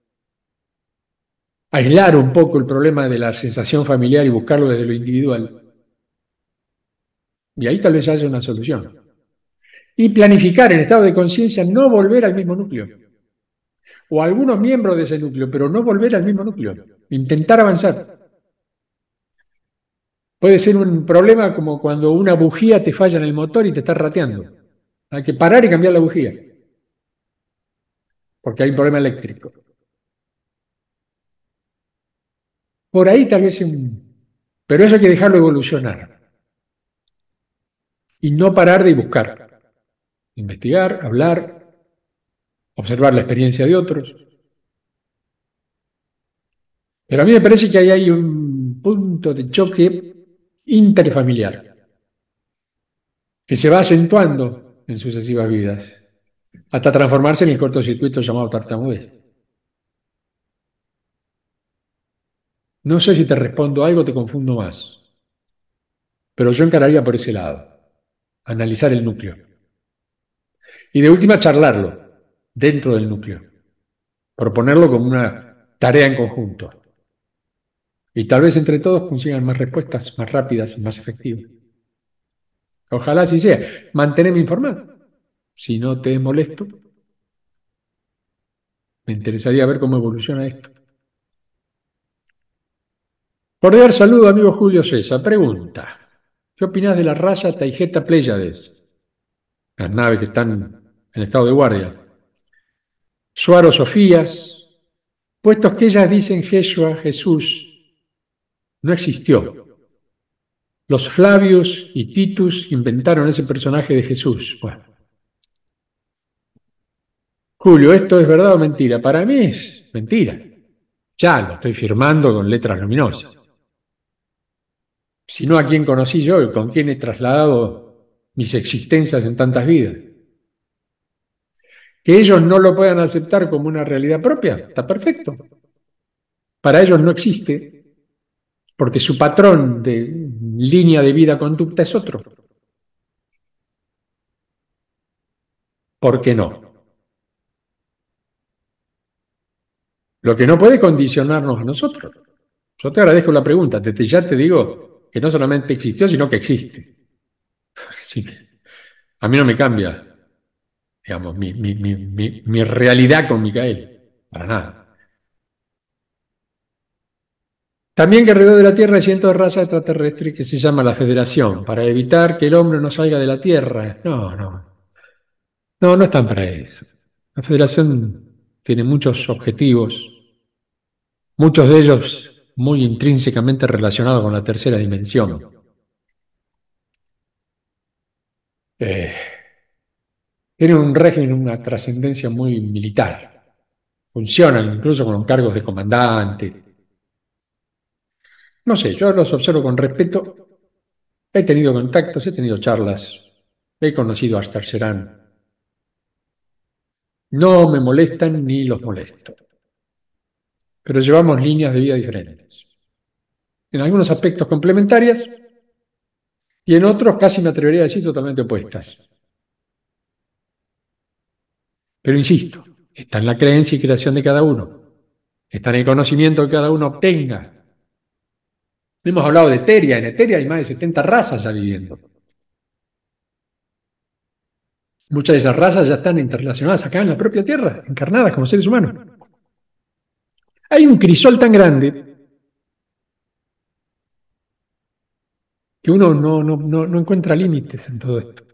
Speaker 1: aislar un poco el problema de la sensación familiar y buscarlo desde lo individual, y ahí tal vez haya una solución. Y planificar en estado de conciencia no volver al mismo núcleo, o algunos miembros de ese núcleo, pero no volver al mismo núcleo, intentar avanzar. Puede ser un problema como cuando una bujía te falla en el motor y te está rateando. Hay que parar y cambiar la bujía, porque hay un problema eléctrico. Por ahí tal vez pero eso hay que dejarlo evolucionar y no parar de buscar, investigar, hablar, observar la experiencia de otros. Pero a mí me parece que ahí hay un punto de choque interfamiliar que se va acentuando en sucesivas vidas hasta transformarse en el cortocircuito llamado tartamudez. No sé si te respondo algo, te confundo más, pero yo encararía por ese lado, analizar el núcleo y de última charlarlo dentro del núcleo, proponerlo como una tarea en conjunto y tal vez entre todos consigan más respuestas más rápidas y más efectivas. Ojalá así sea. Manténme informado. Si no te molesto, me interesaría ver cómo evoluciona esto. Cordial saludo, amigo Julio César. Pregunta: ¿qué opinas de la raza Taijeta Pléyades? Las naves que están en estado de guardia. Suaro Sofías, puestos que ellas dicen Yeshua, Jesús, no existió. Los Flavius y Titus inventaron ese personaje de Jesús. Bueno. Julio, ¿esto es verdad o mentira? Para mí es mentira. Ya lo estoy firmando con letras luminosas. Si no, ¿a quién conocí yo y con quién he trasladado mis existencias en tantas vidas? Que ellos no lo puedan aceptar como una realidad propia, está perfecto. Para ellos no existe, porque su patrón de línea de vida conducta es otro. ¿Por qué no? Lo que no puede condicionarnos a nosotros. Yo te agradezco la pregunta, desde ya te digo que no solamente existió, sino que existe. Sí, a mí no me cambia, digamos, mi realidad con Micael, para nada. También que alrededor de la Tierra hay cientos de razas extraterrestres que se llama la Federación, para evitar que el hombre no salga de la Tierra. No, no. No, no están para eso. La Federación tiene muchos objetivos, muchos de ellos muy intrínsecamente relacionados con la tercera dimensión. Tienen un régimen, una trascendencia muy militar. Funcionan incluso con cargos de comandante. No sé, yo los observo con respeto. He tenido contactos, he tenido charlas, he conocido a Aster Serán. No me molestan ni los molesto, pero llevamos líneas de vida diferentes. en algunos aspectos complementarias y en otros casi me atrevería a decir totalmente opuestas. Pero insisto, está en la creencia y creación de cada uno, está en el conocimiento que cada uno obtenga. Hemos hablado de Eteria, en Eteria hay más de 70 razas ya viviendo. Muchas de esas razas ya están interrelacionadas acá en la propia Tierra, encarnadas como seres humanos. Hay un crisol tan grande que uno no encuentra límites en todo esto.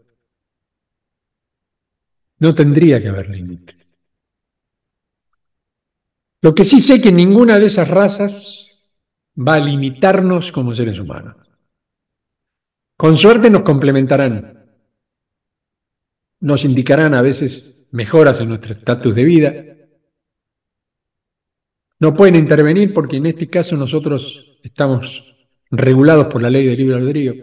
Speaker 1: No tendría que haber límites. Lo que sí sé que ninguna de esas razas va a limitarnos como seres humanos. Con suerte nos complementarán, nos indicarán a veces mejoras en nuestro estatus de vida. No pueden intervenir porque en este caso nosotros estamos regulados por la ley del libre albedrío.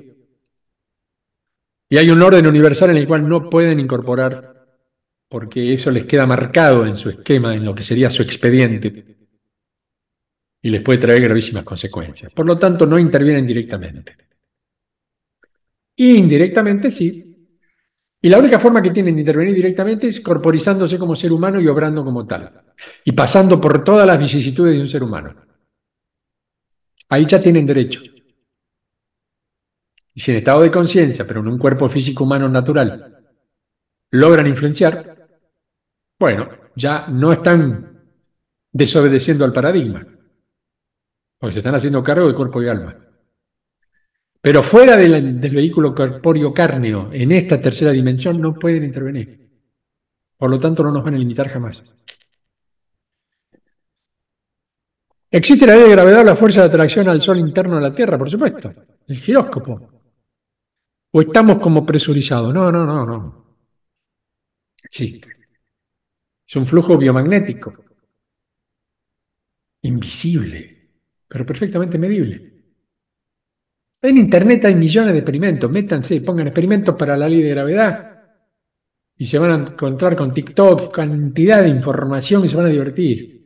Speaker 1: Y hay un orden universal en el cual no pueden incorporar porque eso les queda marcado en su esquema, en lo que sería su expediente, y les puede traer gravísimas consecuencias. Por lo tanto, no intervienen directamente. Indirectamente sí. Y la única forma que tienen de intervenir directamente es corporizándose como ser humano y obrando como tal. Y pasando por todas las vicisitudes de un ser humano. Ahí ya tienen derecho. Y si en estado de conciencia, pero en un cuerpo físico humano natural, logran influenciar, bueno, ya no están desobedeciendo al paradigma, porque se están haciendo cargo de cuerpo y alma. Pero fuera del vehículo corpóreo cárneo, en esta tercera dimensión, no pueden intervenir. Por lo tanto, no nos van a limitar jamás. ¿Existe la ley de gravedad o la fuerza de atracción al Sol interno de la Tierra? Por supuesto. El giróscopo. ¿O estamos como presurizados? No. Existe. Es un flujo biomagnético. Invisible, pero perfectamente medible. En Internet hay millones de experimentos. Métanse, pongan experimentos para la ley de gravedad y se van a encontrar con TikTok cantidad de información y se van a divertir.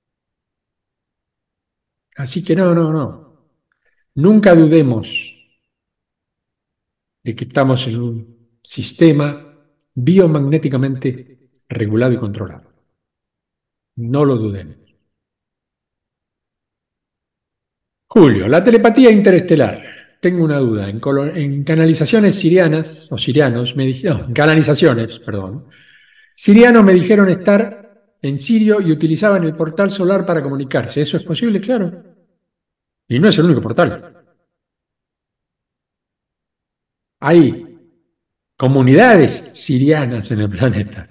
Speaker 1: Así que no. Nunca dudemos de que estamos en un sistema biomagnéticamente regulado y controlado. No lo dudemos. Julio, la telepatía interestelar. Tengo una duda. En canalizaciones sirianas, o sirianos, en canalizaciones, perdón, sirianos me dijeron estar en Sirio y utilizaban el portal solar para comunicarse. ¿Eso es posible? Claro. Y no es el único portal. Hay comunidades sirianas en el planeta.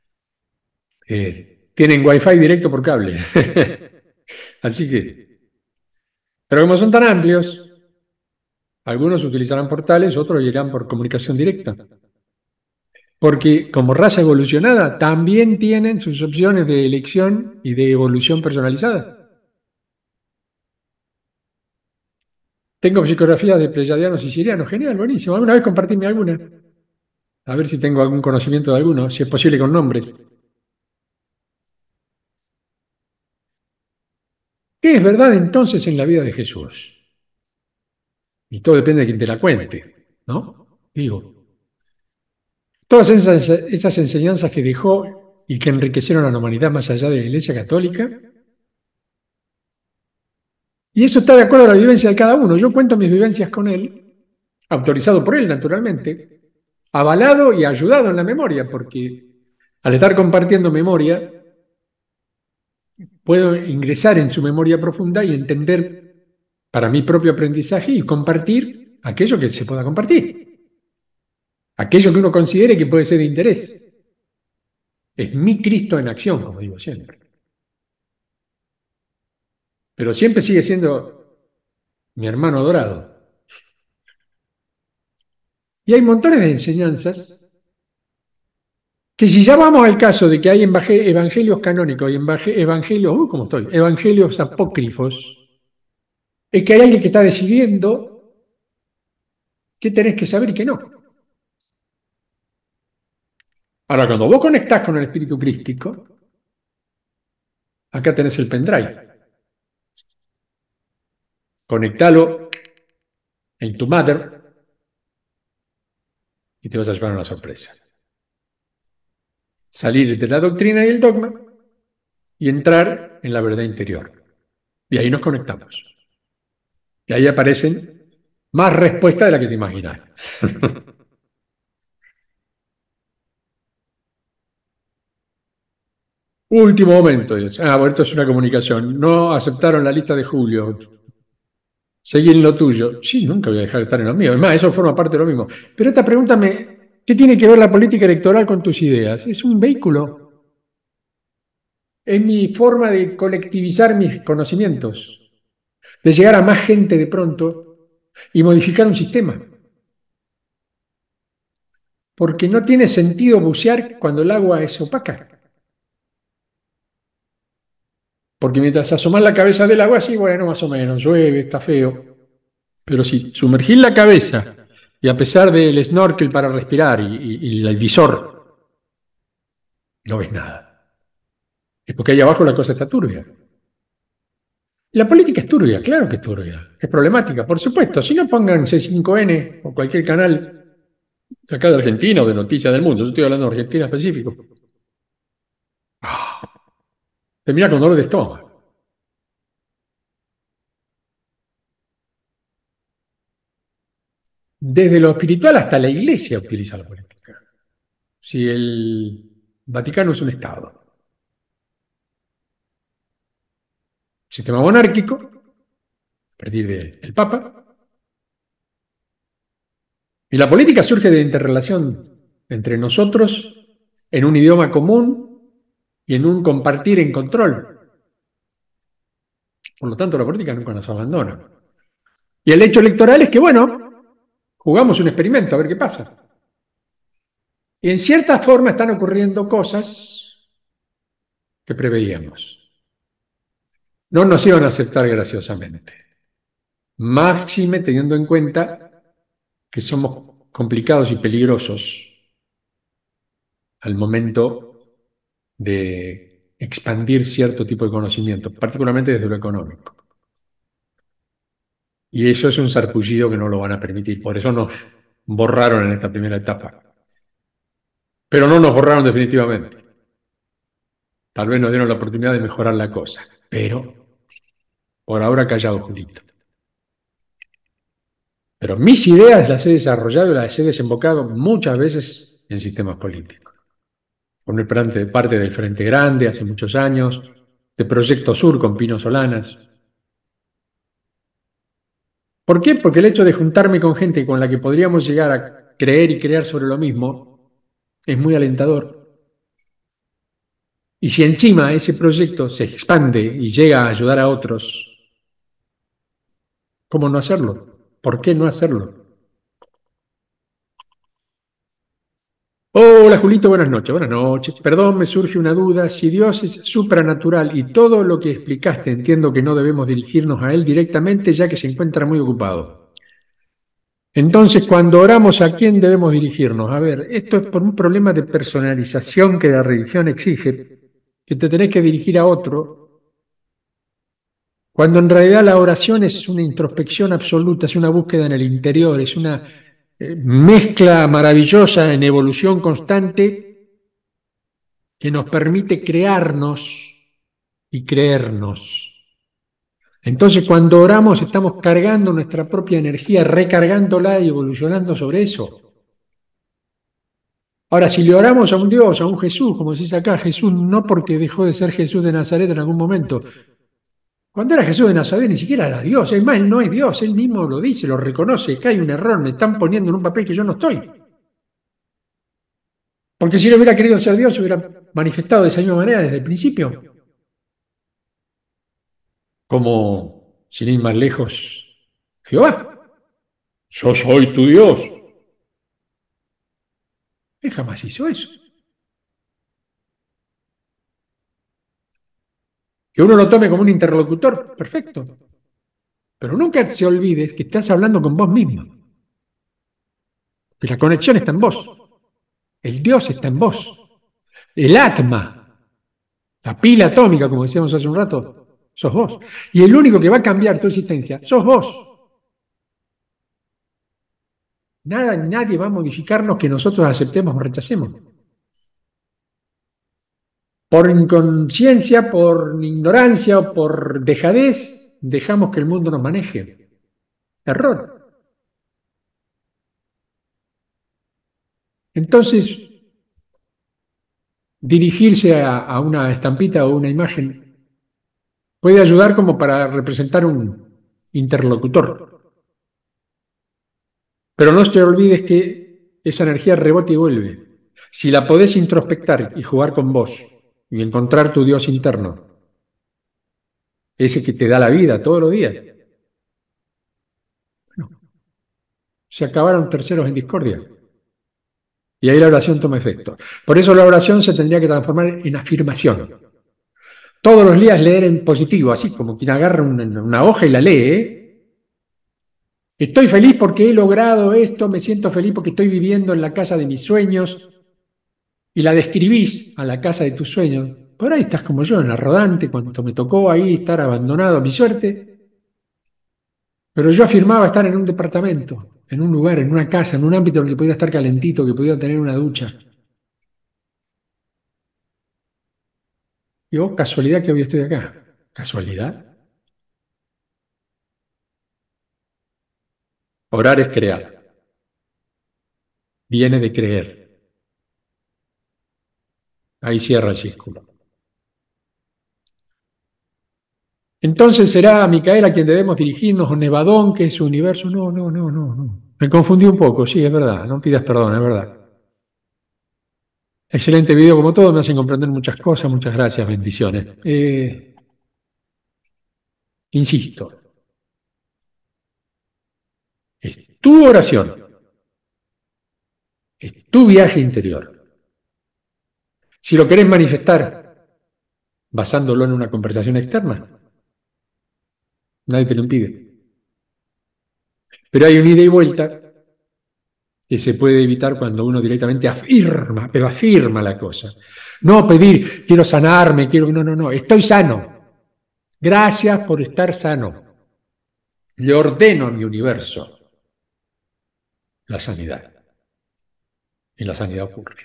Speaker 1: Tienen wifi directo por cable. Así que, pero como son tan amplios, algunos utilizarán portales, otros irán por comunicación directa. Porque como raza evolucionada también tienen sus opciones de elección y de evolución personalizada. Tengo psicografías de pleyadianos y sirianos. Genial, buenísimo. ¿Alguna vez compartidme alguna? A ver si tengo algún conocimiento de alguno, si es posible con nombres. ¿Qué es verdad entonces en la vida de Jesús? Y todo depende de quien te la cuente, ¿no? Digo, todas esas enseñanzas que dejó y que enriquecieron a la humanidad más allá de la Iglesia Católica, y eso está de acuerdo a la vivencia de cada uno. Yo cuento mis vivencias con él, autorizado por él, naturalmente, avalado y ayudado en la memoria, porque al estar compartiendo memoria, puedo ingresar en su memoria profunda y entender para mi propio aprendizaje y compartir aquello que se pueda compartir, aquello que uno considere que puede ser de interés. Es mi Cristo en acción, como digo siempre. Pero siempre sigue siendo mi hermano adorado. Y hay montones de enseñanzas que si ya vamos al caso de que hay evangelios canónicos y evangelios, ¿cómo estoy? Evangelios apócrifos, es que hay alguien que está decidiendo qué tenés que saber y qué no. Ahora, cuando vos conectás con el espíritu crístico, acá tenés el pendrive. conectalo en tu mother y te vas a llevar una sorpresa. Salir de la doctrina y el dogma y entrar en la verdad interior. Y ahí nos conectamos. Y ahí aparecen más respuestas de las que te imaginas. Último momento. Bueno, esto es una comunicación. No aceptaron la lista de Julio. Seguí en lo tuyo. Sí, nunca voy a dejar de estar en lo mío. Es más, eso forma parte de lo mismo. Pero esta pregunta ¿qué tiene que ver la política electoral con tus ideas? Es un vehículo. Es mi forma de colectivizar mis conocimientos, de llegar a más gente de pronto y modificar un sistema. Porque no tiene sentido bucear cuando el agua es opaca. Porque mientras asomás la cabeza del agua, sí, bueno, más o menos, llueve, está feo. Pero si sumergís la cabeza y a pesar del snorkel para respirar y el visor, no ves nada. Es porque ahí abajo la cosa está turbia. La política es turbia, claro que es turbia. Es problemática, por supuesto. Si no, pongan C5N o cualquier canal de acá de Argentina o de Noticias del Mundo. Yo estoy hablando de Argentina específico. Termina con dolor de estómago. Desde lo espiritual hasta la iglesia utiliza la política. Si el Vaticano es un Estado, sistema monárquico, a partir del Papa, y la política surge de la interrelación entre nosotros en un idioma común y en un compartir en control. Por lo tanto, la política nunca nos abandona. Y el hecho electoral es que, bueno, jugamos un experimento a ver qué pasa. Y en cierta forma están ocurriendo cosas que preveíamos. No nos iban a aceptar graciosamente. Máxime teniendo en cuenta que somos complicados y peligrosos al momento de expandir cierto tipo de conocimiento, particularmente desde lo económico. Y eso es un sarpullido que no lo van a permitir. Por eso nos borraron en esta primera etapa. Pero no nos borraron definitivamente. Tal vez nos dieron la oportunidad de mejorar la cosa. Pero por ahora callado, Julito. Pero mis ideas las he desarrollado y las he desembocado muchas veces en sistemas políticos. Formé parte del Frente Grande hace muchos años, de Proyecto Sur con Pino Solanas. ¿Por qué? Porque el hecho de juntarme con gente con la que podríamos llegar a creer y crear sobre lo mismo es muy alentador. Y si encima ese proyecto se expande y llega a ayudar a otros, ¿cómo no hacerlo? ¿Por qué no hacerlo? Hola Julito, buenas noches. Buenas noches. Perdón, me surge una duda. Si Dios es supranatural y todo lo que explicaste entiendo que no debemos dirigirnos a Él directamente ya que se encuentra muy ocupado. Entonces, cuando oramos, ¿a quién debemos dirigirnos? A ver, esto es por un problema de personalización que la religión exige, que te tenés que dirigir a otro, cuando en realidad la oración es una introspección absoluta, es una búsqueda en el interior, es una mezcla maravillosa en evolución constante que nos permite crearnos y creernos. Entonces, cuando oramos, estamos cargando nuestra propia energía, recargándola y evolucionando sobre eso. Ahora, si le oramos a un Dios, a un Jesús, como se dice acá, Jesús no porque dejó de ser Jesús de Nazaret en algún momento. Cuando era Jesús de Nazaret ni siquiera era Dios, es más, él no es Dios, él mismo lo dice, lo reconoce, que hay un error, me están poniendo en un papel que yo no estoy. Porque si él hubiera querido ser Dios, se hubiera manifestado de esa misma manera desde el principio. Como, sin ir más lejos, Jehová, yo soy tu Dios. Él jamás hizo eso. Que uno lo tome como un interlocutor, perfecto. Pero nunca te olvides que estás hablando con vos mismo. Que la conexión está en vos. El Dios está en vos. El Atma, la pila atómica, como decíamos hace un rato, sos vos. Y el único que va a cambiar tu existencia sos vos. Nada ni nadie va a modificarnos que nosotros aceptemos o rechacemos. Por inconsciencia, por ignorancia o por dejadez, dejamos que el mundo nos maneje. Error. Entonces, dirigirse a una estampita o una imagen puede ayudar como para representar un interlocutor. Pero no te olvides que esa energía rebota y vuelve. Si la podés introspectar y jugar con vos y encontrar tu Dios interno, ese que te da la vida todos los días, bueno, se acabaron terceros en discordia. Y ahí la oración toma efecto. Por eso la oración se tendría que transformar en afirmación. Todos los días leer en positivo, así como quien agarra una hoja y la lee. Estoy feliz porque he logrado esto, me siento feliz porque estoy viviendo en la casa de mis sueños. Y la describís a la casa de tus sueños. Por ahí estás como yo, en la rodante, cuando me tocó ahí estar abandonado a mi suerte. Pero yo afirmaba estar en un departamento, en un lugar, en una casa, en un ámbito en el que podía estar calentito, que podía tener una ducha. Y oh, casualidad que hoy estoy acá. ¿Casualidad? Orar es crear. Viene de creer. Ahí cierra el círculo. Entonces será a Micaela a quien debemos dirigirnos, o Nevadón, que es su universo. No, no, no, no, no. Me confundí un poco, sí, es verdad. No pidas perdón, es verdad. Excelente video como todo, me hacen comprender muchas cosas. Muchas gracias, bendiciones. Insisto, es tu oración, es tu viaje interior. Si lo querés manifestar basándolo en una conversación externa, nadie te lo impide. Pero hay un ida y vuelta que se puede evitar cuando uno directamente afirma, pero afirma la cosa. No pedir, quiero sanarme, quiero... No, no, no, estoy sano. Gracias por estar sano. Le ordeno a mi universo la sanidad. Y la sanidad ocurre.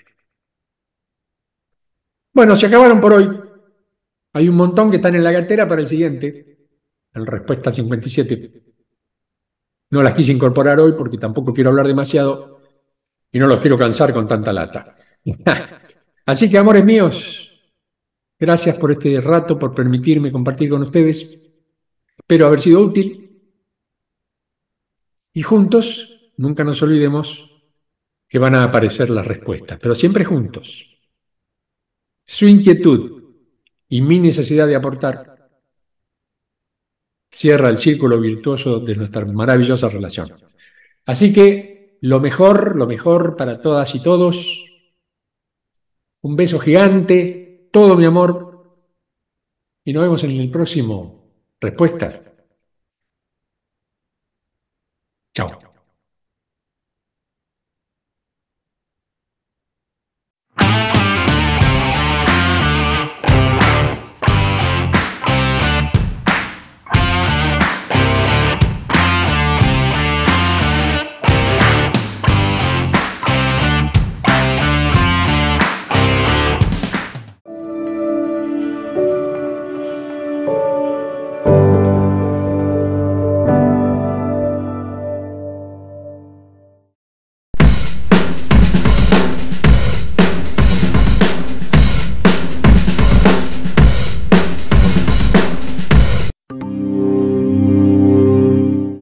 Speaker 1: Bueno, se acabaron por hoy. Hay un montón que están en la cartera para el siguiente. En respuesta 57. No las quise incorporar hoy porque tampoco quiero hablar demasiado y no los quiero cansar con tanta lata. Así que, amores míos, gracias por este rato, por permitirme compartir con ustedes. Espero haber sido útil y juntos, nunca nos olvidemos que van a aparecer las respuestas, pero siempre juntos. Su inquietud y mi necesidad de aportar cierra el círculo virtuoso de nuestra maravillosa relación. Así que lo mejor para todas y todos. Un beso gigante, todo mi amor, y nos vemos en el próximo Respuestas. Chao.